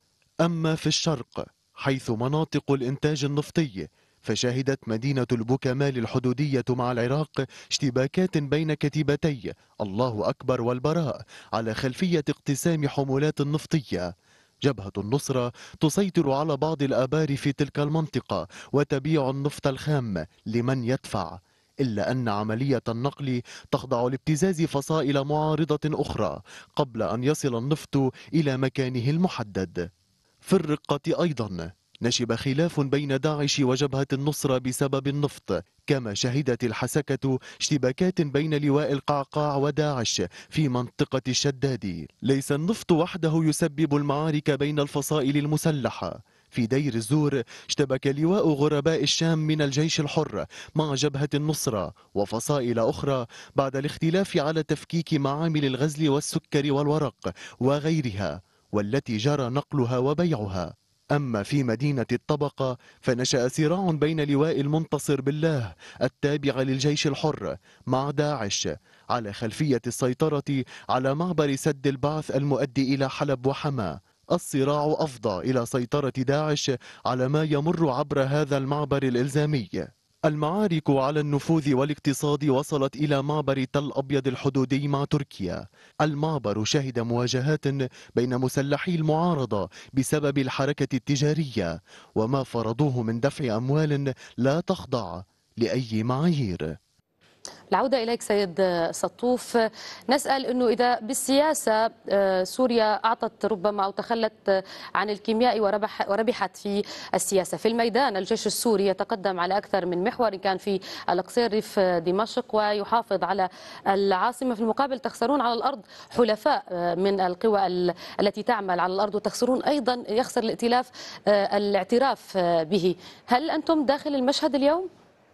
Speaker 15: أما في الشرق حيث مناطق الإنتاج النفطي، فشهدت مدينة البوكمال الحدودية مع العراق اشتباكات بين كتيبتي الله أكبر والبراء على خلفية اقتسام حمولات نفطية. جبهة النصرة تسيطر على بعض الآبار في تلك المنطقة وتبيع النفط الخام لمن يدفع، إلا أن عملية النقل تخضع لابتزاز فصائل معارضة أخرى قبل أن يصل النفط إلى مكانه المحدد. في الرقة أيضا نشب خلاف بين داعش وجبهة النصرة بسبب النفط، كما شهدت الحسكة اشتباكات بين لواء القعقاع وداعش في منطقة الشدادي. ليس النفط وحده يسبب المعارك بين الفصائل المسلحة. في دير الزور اشتبك لواء غرباء الشام من الجيش الحر مع جبهة النصرة وفصائل أخرى بعد الاختلاف على تفكيك معامل الغزل والسكر والورق وغيرها، والتي جرى نقلها وبيعها. أما في مدينة الطبقة فنشأ صراع بين لواء المنتصر بالله التابع للجيش الحر مع داعش على خلفية السيطرة على معبر سد البعث المؤدي إلى حلب وحما. الصراع أفضى إلى سيطرة داعش على ما يمر عبر هذا المعبر الإلزامي. المعارك على النفوذ والاقتصاد وصلت إلى معبر تل أبيض الحدودي مع تركيا. المعبر شهد مواجهات بين مسلحي المعارضة بسبب الحركة التجارية وما فرضوه من دفع أموال لا تخضع لأي معايير.
Speaker 1: العودة إليك سيد سطوف، نسأل أنه إذا بالسياسة سوريا أعطت ربما أو تخلت عن الكيمياء وربحت في السياسة، في الميدان الجيش السوري يتقدم على أكثر من محور، إن كان في القصير ريف دمشق ويحافظ على العاصمة، في المقابل تخسرون على الأرض حلفاء من القوى التي تعمل على الأرض، وتخسرون أيضا يخسر الائتلاف الاعتراف به. هل أنتم داخل المشهد اليوم؟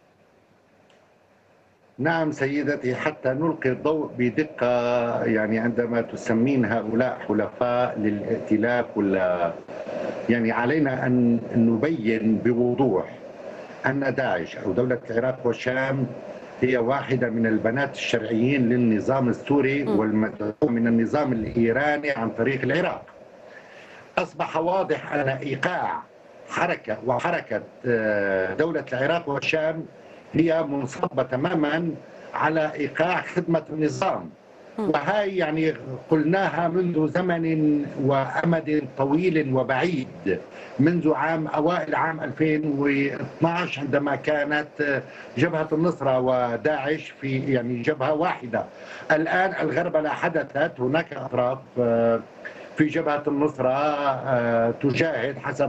Speaker 14: نعم سيدتي، حتى نلقي الضوء بدقة يعني عندما تسمين هؤلاء حلفاء للائتلاف ولا يعني علينا أن نبين بوضوح أن داعش أو دولة العراق والشام هي واحدة من البنات الشرعيين للنظام السوري والمدعوم من النظام الإيراني عن طريق العراق. أصبح واضح أن إيقاع حركة دولة العراق والشام هي منصبة تماما على إيقاع خدمة النظام، وهي يعني قلناها منذ زمن وأمد طويل وبعيد، منذ أوائل عام 2012 عندما كانت جبهة النصرة وداعش في يعني جبهة واحدة. الآن الغربلة حدثت، هناك أطراف في جبهة النصرة تجاهد حسب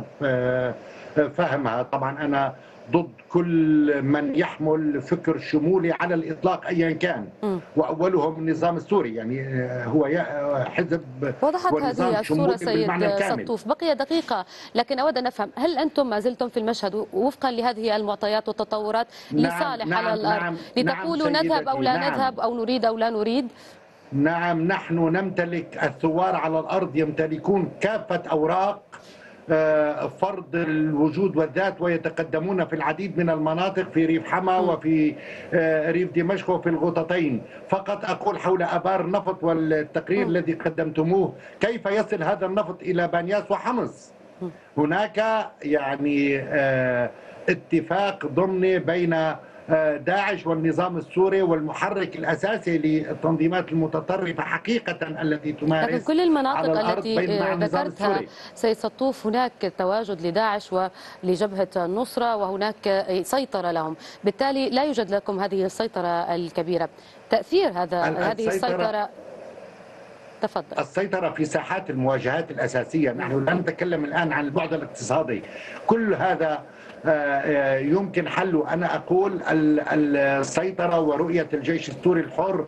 Speaker 14: فهمها. طبعا أنا ضد كل من يحمل فكر شمولي على الإطلاق أيا كان، وأولهم النظام السوري، يعني هو حزب
Speaker 1: وضحت هذه الصورة سيد سطوف. بقي دقيقة، لكن أود أن أفهم، هل أنتم ما زلتم في المشهد وفقا لهذه المعطيات والتطورات لصالح على الأرض لتقولوا نذهب أو لا نذهب أو نريد أو لا نريد؟
Speaker 14: نعم، نحن نمتلك، الثوار على الأرض يمتلكون كافة أوراق فرض الوجود والذات، ويتقدمون في العديد من المناطق في ريف حما وفي ريف دمشق وفي الغوطتين. فقط أقول حول أبار النفط والتقرير الذي قدمتموه، كيف يصل هذا النفط إلى بانياس وحمص؟ هناك يعني اتفاق ضمني بين داعش والنظام السوري، والمحرك الأساسي للتنظيمات المتطرفة حقيقة التي تمارس
Speaker 1: لكن كل المناطق التي ذكرتها سيد سطوف هناك تواجد لداعش ولجبهة النصرة وهناك سيطرة لهم، بالتالي لا يوجد لكم هذه السيطرة الكبيرة. تأثير هذه السيطرة، تفضل.
Speaker 14: السيطرة في ساحات المواجهات الأساسية، نحن لا نتكلم الآن عن البعد الاقتصادي، كل هذا يمكن حله. أنا أقول السيطرة ورؤية الجيش السوري الحر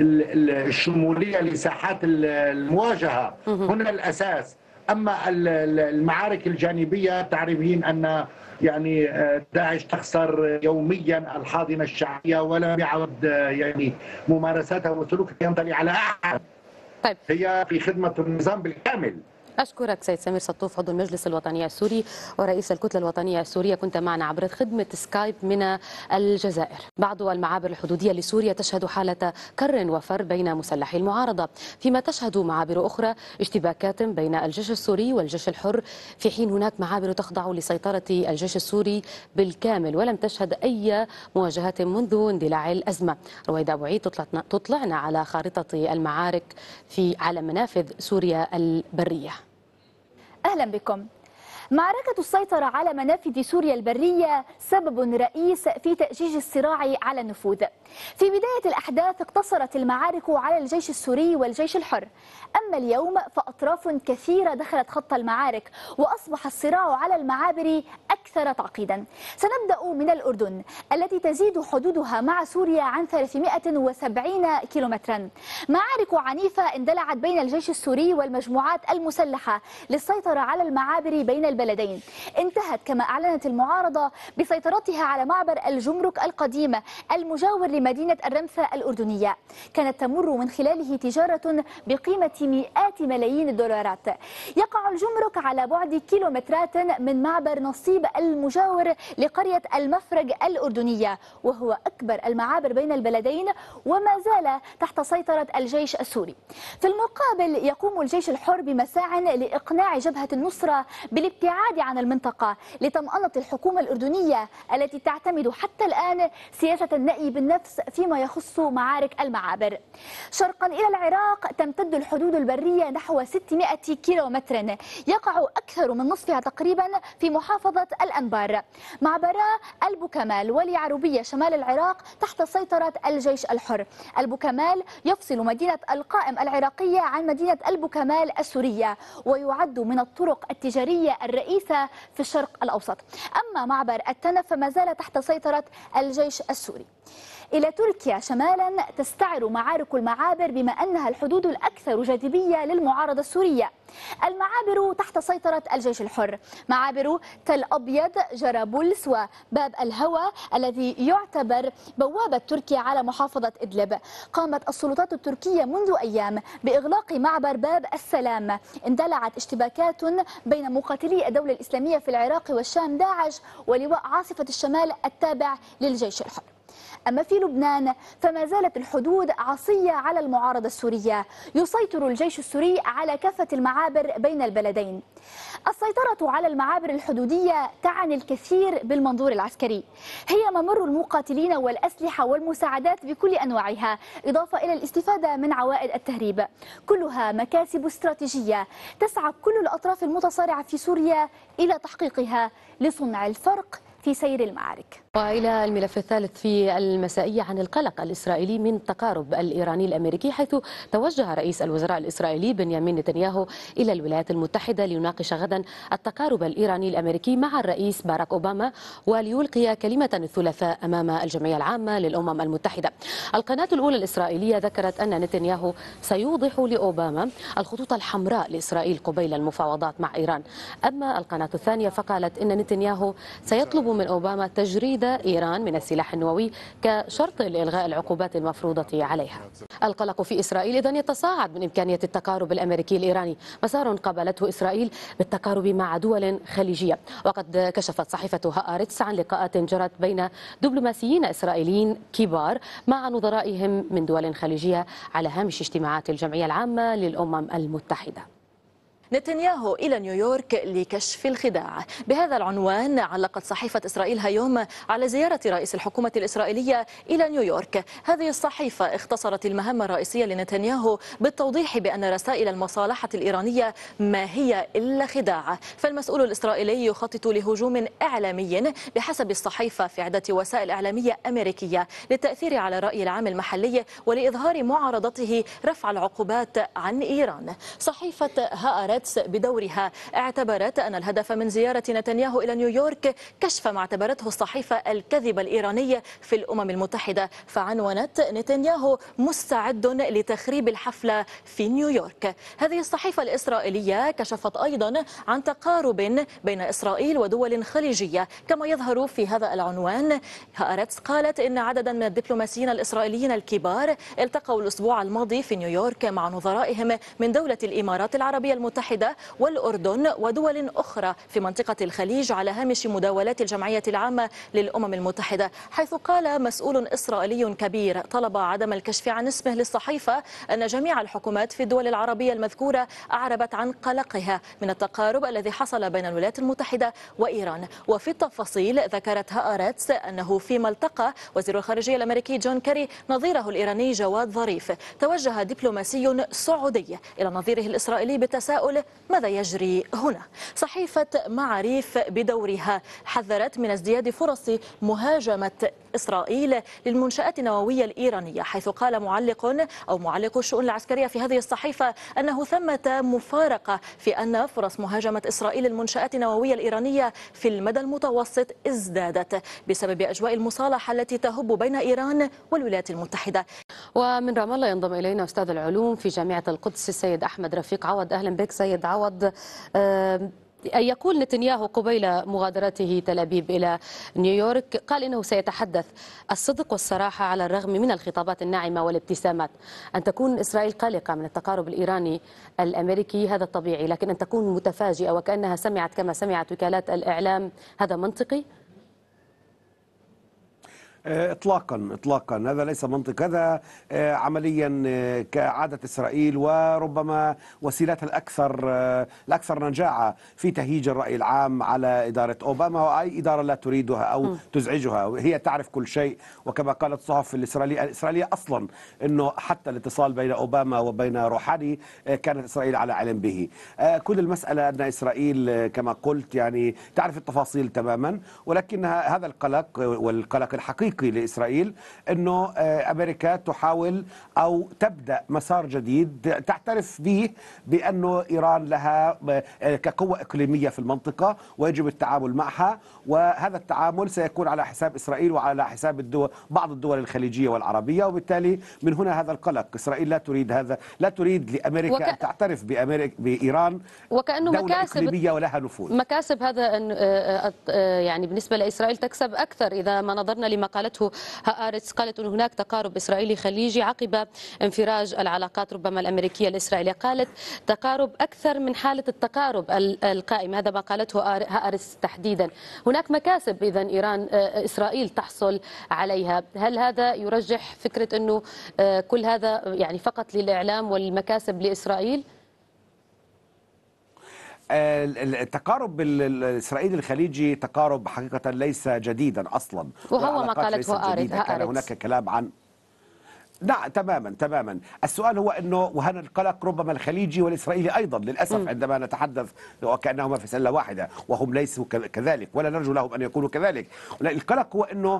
Speaker 14: الشمولية لساحات المواجهة هنا الأساس. أما المعارك الجانبية تعرفين أن يعني داعش تخسر يوميا الحاضنة الشعبية ولم يعد يعني ممارساتها وسلوكها ينطلي على أحد.
Speaker 1: طيب.
Speaker 14: هي في خدمة النظام بالكامل.
Speaker 1: أشكرك سيد سمير سطوف، عضو المجلس الوطني السوري ورئيس الكتلة الوطنية السورية، كنت معنا عبر خدمة سكايب من الجزائر. بعض المعابر الحدودية لسوريا تشهد حالة كر وفر بين مسلحي المعارضة، فيما تشهد معابر أخرى اشتباكات بين الجيش السوري والجيش الحر، في حين هناك معابر تخضع لسيطرة الجيش السوري بالكامل ولم تشهد أي مواجهات منذ اندلاع الأزمة. رويدة أبو عيد تطلعنا على خارطة المعارك على منافذ سوريا البرية.
Speaker 16: أهلا بكم. معركة السيطرة على منافذ سوريا البرية سبب رئيس في تأجيج الصراع على النفوذ. في بداية الأحداث اقتصرت المعارك على الجيش السوري والجيش الحر، أما اليوم فأطراف كثيرة دخلت خط المعارك وأصبح الصراع على المعابر أكثر تعقيدا. سنبدأ من الأردن التي تزيد حدودها مع سوريا عن 370 كيلومترا. معارك عنيفة اندلعت بين الجيش السوري والمجموعات المسلحة للسيطرة على المعابر بين البلدين. انتهت كما أعلنت المعارضة بسيطرتها على معبر الجمرك القديم المجاور لمدينة الرمثة الأردنية، كانت تمر من خلاله تجارة بقيمة مئات ملايين الدولارات. يقع الجمرك على بعد كيلومترات من معبر نصيب المجاور لقرية المفرق الأردنية، وهو أكبر المعابر بين البلدين وما زال تحت سيطرة الجيش السوري. في المقابل يقوم الجيش الحر بمساع لإقناع جبهة النصرة بالابتعاد عن المنطقة لطمأنة الحكومة الأردنية التي تعتمد حتى الآن سياسة النأي بالنفس فيما يخص معارك المعابر. شرقا إلى العراق تمتد الحدود البرية نحو 600 كيلومتر، يقع أكثر من نصفها تقريبا في محافظة الأنبار. معبرا البوكمال واليعربية شمال العراق تحت سيطرة الجيش الحر. البوكمال يفصل مدينة القائم العراقية عن مدينة البوكمال السورية، ويعد من الطرق التجارية الرئيسة في الشرق الأوسط. أما معبر التنف فما زال تحت سيطرة الجيش السوري. إلى تركيا شمالا تستعر معارك المعابر بما أنها الحدود الأكثر جاذبية للمعارضة السورية. المعابر تحت سيطرة الجيش الحر، معابر تل أبيض، جرابلس وباب الهوى الذي يعتبر بوابة تركيا على محافظة إدلب. قامت السلطات التركية منذ أيام بإغلاق معبر باب السلام. اندلعت اشتباكات بين مقاتلي الدولة الإسلامية في العراق والشام داعش ولواء عاصفة الشمال التابع للجيش الحر. أما في لبنان فما زالت الحدود عصية على المعارضة السورية، يسيطر الجيش السوري على كافة المعابر بين البلدين. السيطرة على المعابر الحدودية تعني الكثير بالمنظور العسكري، هي ممر المقاتلين والأسلحة والمساعدات بكل أنواعها، إضافة إلى الاستفادة من عوائد التهريب، كلها مكاسب استراتيجية تسعى كل الأطراف المتصارعة في سوريا إلى تحقيقها لصنع الفرق في سير المعارك.
Speaker 1: وإلى الملف الثالث في المسائية عن القلق الإسرائيلي من تقارب الإيراني الأمريكي، حيث توجه رئيس الوزراء الإسرائيلي بنيامين نتنياهو إلى الولايات المتحدة ليناقش غدا التقارب الإيراني الأمريكي مع الرئيس باراك أوباما وليلقي كلمة الثلاثاء أمام الجمعية العامة للأمم المتحدة. القناة الأولى الإسرائيلية ذكرت أن نتنياهو سيوضح لأوباما الخطوط الحمراء لإسرائيل قبيل المفاوضات مع إيران. أما القناة الثانية فقالت أن نتنياهو سيطلب من أوباما تجريد إيران من السلاح النووي كشرط لإلغاء العقوبات المفروضة عليها. القلق في إسرائيل إذن يتصاعد من إمكانية التقارب الأمريكي الإيراني، مسار قابلته إسرائيل بالتقارب مع دول خليجية. وقد كشفت صحيفة هآرتس عن لقاءات جرت بين دبلوماسيين إسرائيليين كبار مع نظرائهم من دول خليجية على هامش اجتماعات الجمعية العامة للأمم المتحدة.
Speaker 17: نتنياهو إلى نيويورك لكشف الخداع، بهذا العنوان علقت صحيفة إسرائيل هيوم على زيارة رئيس الحكومة الإسرائيلية إلى نيويورك. هذه الصحيفة اختصرت المهمة الرئيسية لنتنياهو بالتوضيح بأن رسائل المصالحة الإيرانية ما هي إلا خداع، فالمسؤول الإسرائيلي يخطط لهجوم إعلامي بحسب الصحيفة في عدة وسائل إعلامية أمريكية للتأثير على الرأي العام المحلي ولإظهار معارضته رفع العقوبات عن إيران. صحيفة هآرتس بدورها اعتبرت أن الهدف من زيارة نتنياهو إلى نيويورك كشف ما اعتبرته الصحيفة الكذب الإيراني في الأمم المتحدة، فعنونت نتنياهو مستعد لتخريب الحفلة في نيويورك. هذه الصحيفة الإسرائيلية كشفت أيضا عن تقارب بين إسرائيل ودول خليجية كما يظهر في هذا العنوان. هآرتس قالت إن عددا من الدبلوماسيين الإسرائيليين الكبار التقوا الأسبوع الماضي في نيويورك مع نظرائهم من دولة الإمارات العربية المتحدة والأردن ودول أخرى في منطقة الخليج على هامش مداولات الجمعية العامة للأمم المتحدة، حيث قال مسؤول إسرائيلي كبير طلب عدم الكشف عن اسمه للصحيفة أن جميع الحكومات في الدول العربية المذكورة أعربت عن قلقها من التقارب الذي حصل بين الولايات المتحدة وإيران. وفي التفاصيل ذكرت هآرتس أنه فيما التقى وزير الخارجية الأمريكي جون كيري نظيره الإيراني جواد ظريف، توجه دبلوماسي سعودي إلى نظيره الإسرائيلي بتساؤل ماذا يجري هنا. صحيفة معاريف بدورها حذرت من ازدياد فرص مهاجمة إسرائيل للمنشآت النووية الإيرانية، حيث قال معلق الشؤون العسكرية في هذه الصحيفة أنه ثمة مفارقة في أن فرص مهاجمة إسرائيل للمنشآت النووية الإيرانية في المدى المتوسط ازدادت بسبب أجواء المصالحة التي تهب بين إيران والولايات المتحدة.
Speaker 1: ومن رام الله ينضم إلينا أستاذ العلوم في جامعة القدس السيد أحمد رفيق عوض. أهلا بك سيد عوض. يقول نتنياهو قبيل مغادرته تل أبيب إلى نيويورك قال إنه سيتحدث الصدق والصراحة على الرغم من الخطابات الناعمة والابتسامات. أن تكون إسرائيل قلقة من التقارب الإيراني الأمريكي هذا الطبيعي، لكن أن تكون متفاجئة وكأنها سمعت كما سمعت وكالات الإعلام هذا منطقي؟
Speaker 18: اطلاقا هذا ليس منطق، هذا عمليا كعادة اسرائيل وربما وسيلتها الاكثر نجاعة في تهييج الرأي العام على إدارة اوباما واي إدارة لا تريدها او تزعجها. هي تعرف كل شيء، وكما قالت الصحف الإسرائيلية اصلا انه حتى الاتصال بين اوباما وبين روحاني كانت اسرائيل على علم به. كل المسألة ان اسرائيل كما قلت يعني تعرف التفاصيل تماما، ولكن هذا القلق والقلق الحقيقي لإسرائيل أنه أمريكا تحاول أو تبدأ مسار جديد تعترف به بأنه إيران لها كقوة إقليمية في المنطقة ويجب التعامل معها، وهذا التعامل سيكون على حساب إسرائيل وعلى حساب بعض الدول الخليجية والعربية، وبالتالي من هنا هذا القلق. إسرائيل لا تريد هذا، لا تريد لأمريكا أن تعترف بإيران
Speaker 1: وكأنه
Speaker 18: دولة إقليمية ولها نفوذ.
Speaker 1: مكاسب هذا يعني بالنسبة لإسرائيل تكسب أكثر إذا ما نظرنا لمقال قالته هآرتس، قالت أن هناك تقارب إسرائيلي خليجي عقب انفراج العلاقات ربما الأمريكية الإسرائيلية. قالت تقارب أكثر من حالة التقارب القائم، هذا ما قالته هآرتس تحديدا. هناك مكاسب إذن إسرائيل تحصل عليها، هل هذا يرجح فكرة أنه كل هذا يعني فقط للإعلام والمكاسب لإسرائيل؟
Speaker 18: التقارب الإسرائيلي الخليجي تقارب حقيقة ليس جديدا أصلا،
Speaker 1: وهو ما قالته هآرتس.
Speaker 18: كان هناك كلام عن نعم تماما. السؤال هو انه وهذا القلق ربما الخليجي والاسرائيلي ايضا للاسف عندما نتحدث وكانهما في سله واحده وهم ليسوا كذلك ولا نرجو لهم ان يكونوا كذلك. القلق هو انه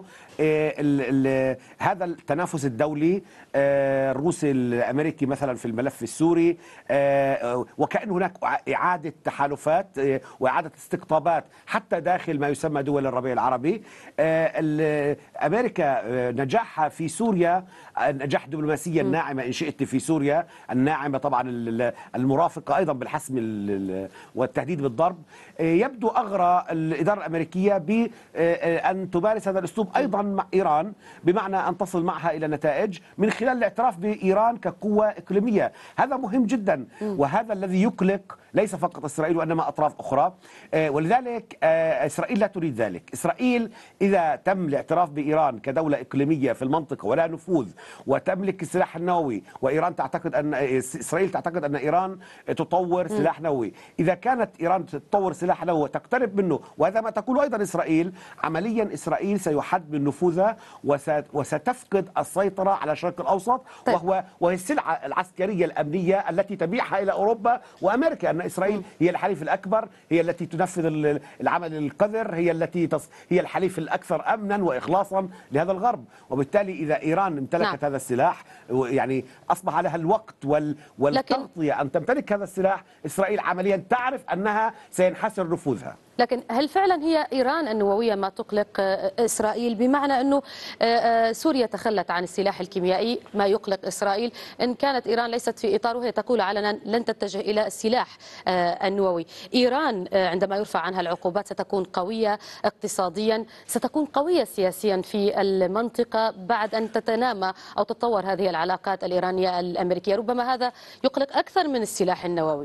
Speaker 18: هذا التنافس الدولي الروسي الامريكي مثلا في الملف السوري، وكأن هناك اعاده تحالفات واعاده استقطابات حتى داخل ما يسمى دول الربيع العربي. امريكا نجاحها في سوريا نجاح دبلوماسيا ناعمة إن شئت في سوريا، الناعمة طبعا المرافقة أيضا بالحسم والتهديد بالضرب، يبدو أغرى الإدارة الأمريكية بأن تمارس هذا الأسلوب أيضا مع إيران، بمعنى أن تصل معها إلى نتائج من خلال الاعتراف بإيران كقوة إقليمية. هذا مهم جدا، وهذا الذي يقلق ليس فقط إسرائيل وإنما أطراف أخرى. ولذلك إسرائيل لا تريد ذلك. إسرائيل إذا تم الاعتراف بإيران كدولة إقليمية في المنطقة ولا نفوذ وتملك السلاح النووي، وإيران تعتقد أن إسرائيل تعتقد أن إيران تطور سلاح نووي، إذا كانت إيران تطور سلاح نووي وتقترب منه، وهذا ما تقول أيضا إسرائيل، عمليا إسرائيل سيحد من نفوذها وستفقد السيطرة على الشرق الأوسط. وهي السلعة العسكرية الأمنية التي تبيعها إلى أوروبا وأمريكا، أن إسرائيل هي الحليف الأكبر، هي التي تنفذ العمل القذر، هي الحليف الأكثر أمنا وإخلاصا لهذا الغرب. وبالتالي إذا إيران امتلكت هذا السلاح يعني أصبح لها الوقت والتغطية أن تمتلك هذا السلاح، إسرائيل عمليا تعرف أنها سينحسر نفوذها.
Speaker 1: لكن هل فعلا هي إيران النووية ما تقلق إسرائيل؟ بمعنى أنه سوريا تخلت عن السلاح الكيميائي، ما يقلق إسرائيل. إن كانت إيران ليست في إطاره، هي تقول علنا لن تتجه إلى السلاح النووي. إيران عندما يرفع عنها العقوبات ستكون قوية اقتصاديا، ستكون قوية سياسيا في المنطقة بعد أن تتنامى أو تتطور هذه العلاقات الإيرانية الأمريكية. ربما هذا يقلق أكثر من السلاح النووي.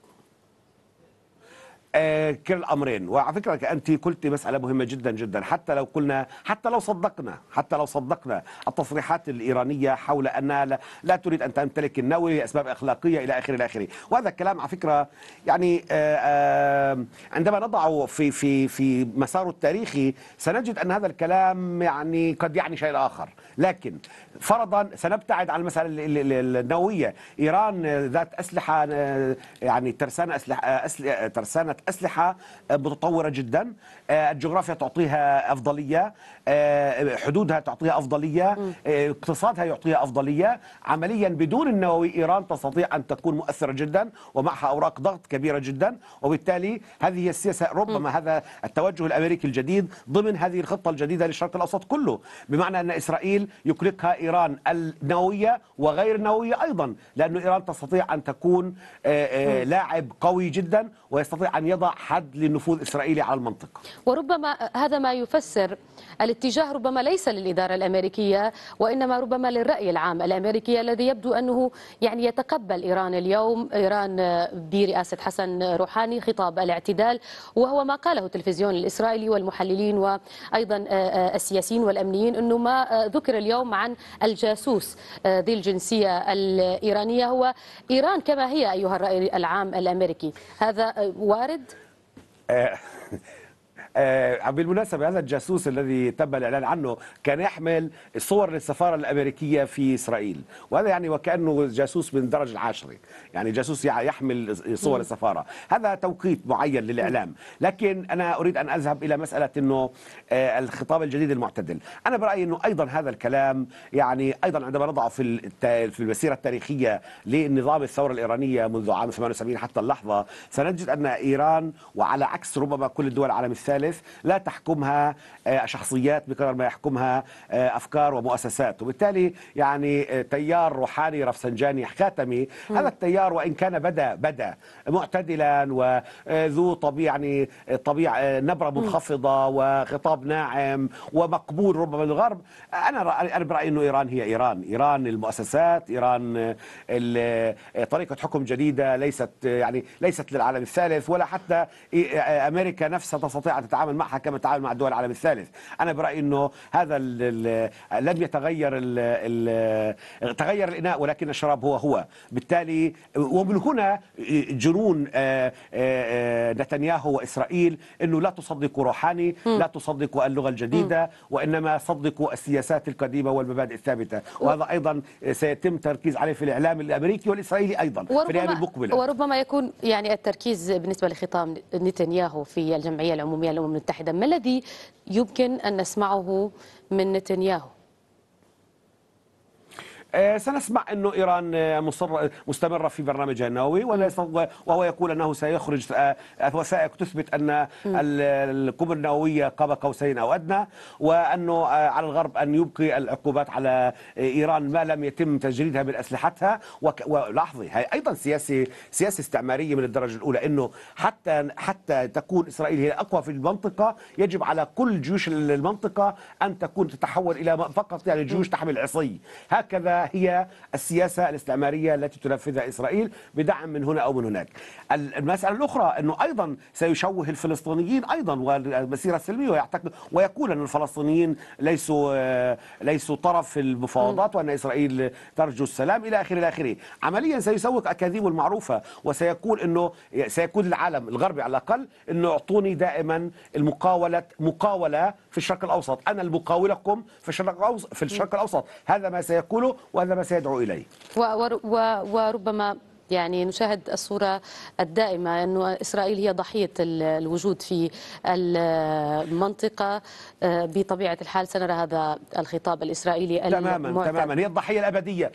Speaker 18: كلا الأمرين. وعلى فكرة أنت قلت مسألة مهمة جدا جدا، حتى لو صدقنا التصريحات الإيرانية حول أنها لا تريد أن تمتلك النووي لأسباب أخلاقية إلى آخره. وهذا الكلام على فكرة يعني عندما نضعه في مساره التاريخي سنجد أن هذا الكلام يعني قد يعني شيء آخر. لكن فرضا سنبتعد عن المسألة النووية، إيران ذات أسلحة يعني ترسانة أسلحة متطورة جدا، الجغرافيا تعطيها أفضلية، حدودها تعطيها أفضلية، اقتصادها يعطيها أفضلية. عمليا بدون النووي إيران تستطيع أن تكون مؤثرة جدا ومعها أوراق ضغط كبيرة جدا. وبالتالي هذه السياسة، ربما هذا التوجه الأمريكي الجديد ضمن هذه الخطة الجديدة للشرق الأوسط كله، بمعنى أن إسرائيل يقلقها إيران النووية وغير النووية أيضا، لأن إيران تستطيع أن تكون لاعب قوي جدا ويستطيع أن يضع حد للنفوذ الإسرائيلي على المنطقة.
Speaker 1: وربما هذا ما يفسر الاتجاه ربما ليس للإدارة الأمريكية وإنما ربما للرأي العام الأمريكي الذي يبدو أنه يعني يتقبل إيران اليوم، إيران برئاسة حسن روحاني، خطاب الاعتدال، وهو ما قاله التلفزيون الإسرائيلي والمحللين وأيضا السياسيين والأمنيين أنه ما ذكر اليوم عن الجاسوس ذي الجنسية الإيرانية هو إيران كما هي أيها الرأي العام الأمريكي. هذا وارد؟
Speaker 18: بالمناسبة هذا الجاسوس الذي تم الإعلان عنه كان يحمل صور للسفارة الأمريكية في إسرائيل، وهذا يعني وكأنه جاسوس من الدرجة العاشرة، يعني جاسوس يحمل صور السفارة. هذا توقيت معين للإعلام. لكن أنا أريد أن أذهب إلى مسألة أنه الخطاب الجديد المعتدل. أنا برأيي أنه أيضا هذا الكلام يعني أيضا عندما نضعه في المسيرة التاريخية لنظام الثورة الإيرانية منذ عام 78 حتى اللحظة، سنجد أن إيران وعلى عكس ربما كل الدول العالم الثالث الثالث لا تحكمها شخصيات بقدر ما يحكمها أفكار ومؤسسات، وبالتالي يعني تيار روحاني رفسنجاني خاتمي. هذا التيار وإن كان بدأ معتدلا وذو طبيعة نبرة منخفضة وخطاب ناعم ومقبول ربما للغرب، أنا برأيي أنه إيران هي إيران المؤسسات، إيران طريقة حكم جديدة ليست للعالم الثالث، ولا حتى أمريكا نفسها تستطيع أن تتعامل معها كما تتعامل مع دول العالم الثالث. أنا برأيي أنه هذا لم يتغير تغير الإناء ولكن الشراب هو. بالتالي ومن هنا جنون نتنياهو وإسرائيل أنه لا تصدقوا روحاني، لا تصدقوا اللغة الجديدة، وإنما صدقوا السياسات القديمة والمبادئ الثابتة. وهذا أيضا سيتم تركيز عليه في الإعلام الأمريكي والإسرائيلي أيضا في الأيام المقبلة.
Speaker 1: وربما يكون يعني التركيز بالنسبة لخطاب نتنياهو في الجمعية العمومية للأمم المتحدة، ما الذي يمكن أن نسمعه من نتنياهو؟
Speaker 18: سنسمع أنه إيران مستمرة في برنامجها النووي، وهو يقول أنه سيخرج وثائق تثبت أن القنبلة النووية قاب قوسين أو أدنى، وأنه على الغرب أن يبقي العقوبات على إيران ما لم يتم تجريدها من أسلحتها. ولاحظي هي أيضا سياسة استعمارية من الدرجة الأولى، أنه حتى تكون إسرائيل هي الأقوى في المنطقة يجب على كل جيوش المنطقة أن تتحول إلى فقط جيوش تحمل عصي. هكذا هي السياسة الاستعمارية التي تنفذها إسرائيل بدعم من هنا أو من هناك. المسألة الأخرى أنه أيضا سيشوه الفلسطينيين أيضا والمسيرة السلمية، ويقول أن الفلسطينيين ليسوا طرف في المفاوضات وأن إسرائيل ترجو السلام إلى آخره. عمليا سيسوق أكاذيبه المعروفة، وسيقول أنه سيكون العالم الغربي على الأقل أنه اعطوني دائما مقاولة في الشرق الأوسط، أنا المقاولكم في الشرق الأوسط. هذا ما سيقوله وهذا ما سيدعو إليه.
Speaker 1: وربما يعني نشاهد الصورة الدائمة أنه إسرائيل هي ضحية الوجود في المنطقة بطبيعة الحال. سنرى هذا الخطاب الإسرائيلي
Speaker 18: تماما هي الضحية الأبدية،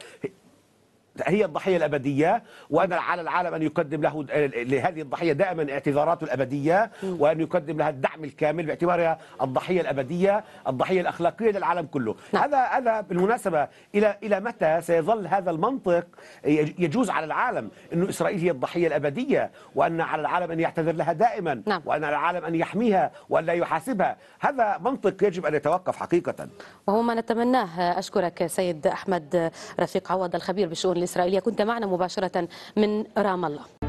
Speaker 18: وأن على العالم أن يقدم له لهذه الضحية دائما اعتذاراته الأبدية، وأن يقدم لها الدعم الكامل باعتبارها الضحية الأبدية، الضحية الأخلاقية للعالم كله. هذا بالمناسبة إلى متى سيظل هذا المنطق يجوز على العالم أنه إسرائيل هي الضحية الأبدية، وأن على العالم أن يعتذر لها دائما، وأن على العالم أن يحميها وأن لا يحاسبها؟ هذا منطق يجب أن يتوقف حقيقة،
Speaker 1: وهو ما نتمناه. أشكرك سيد أحمد رفيق عوض الخبير بالشؤون الإسرائيلية، كنت معنا مباشرة من رام الله.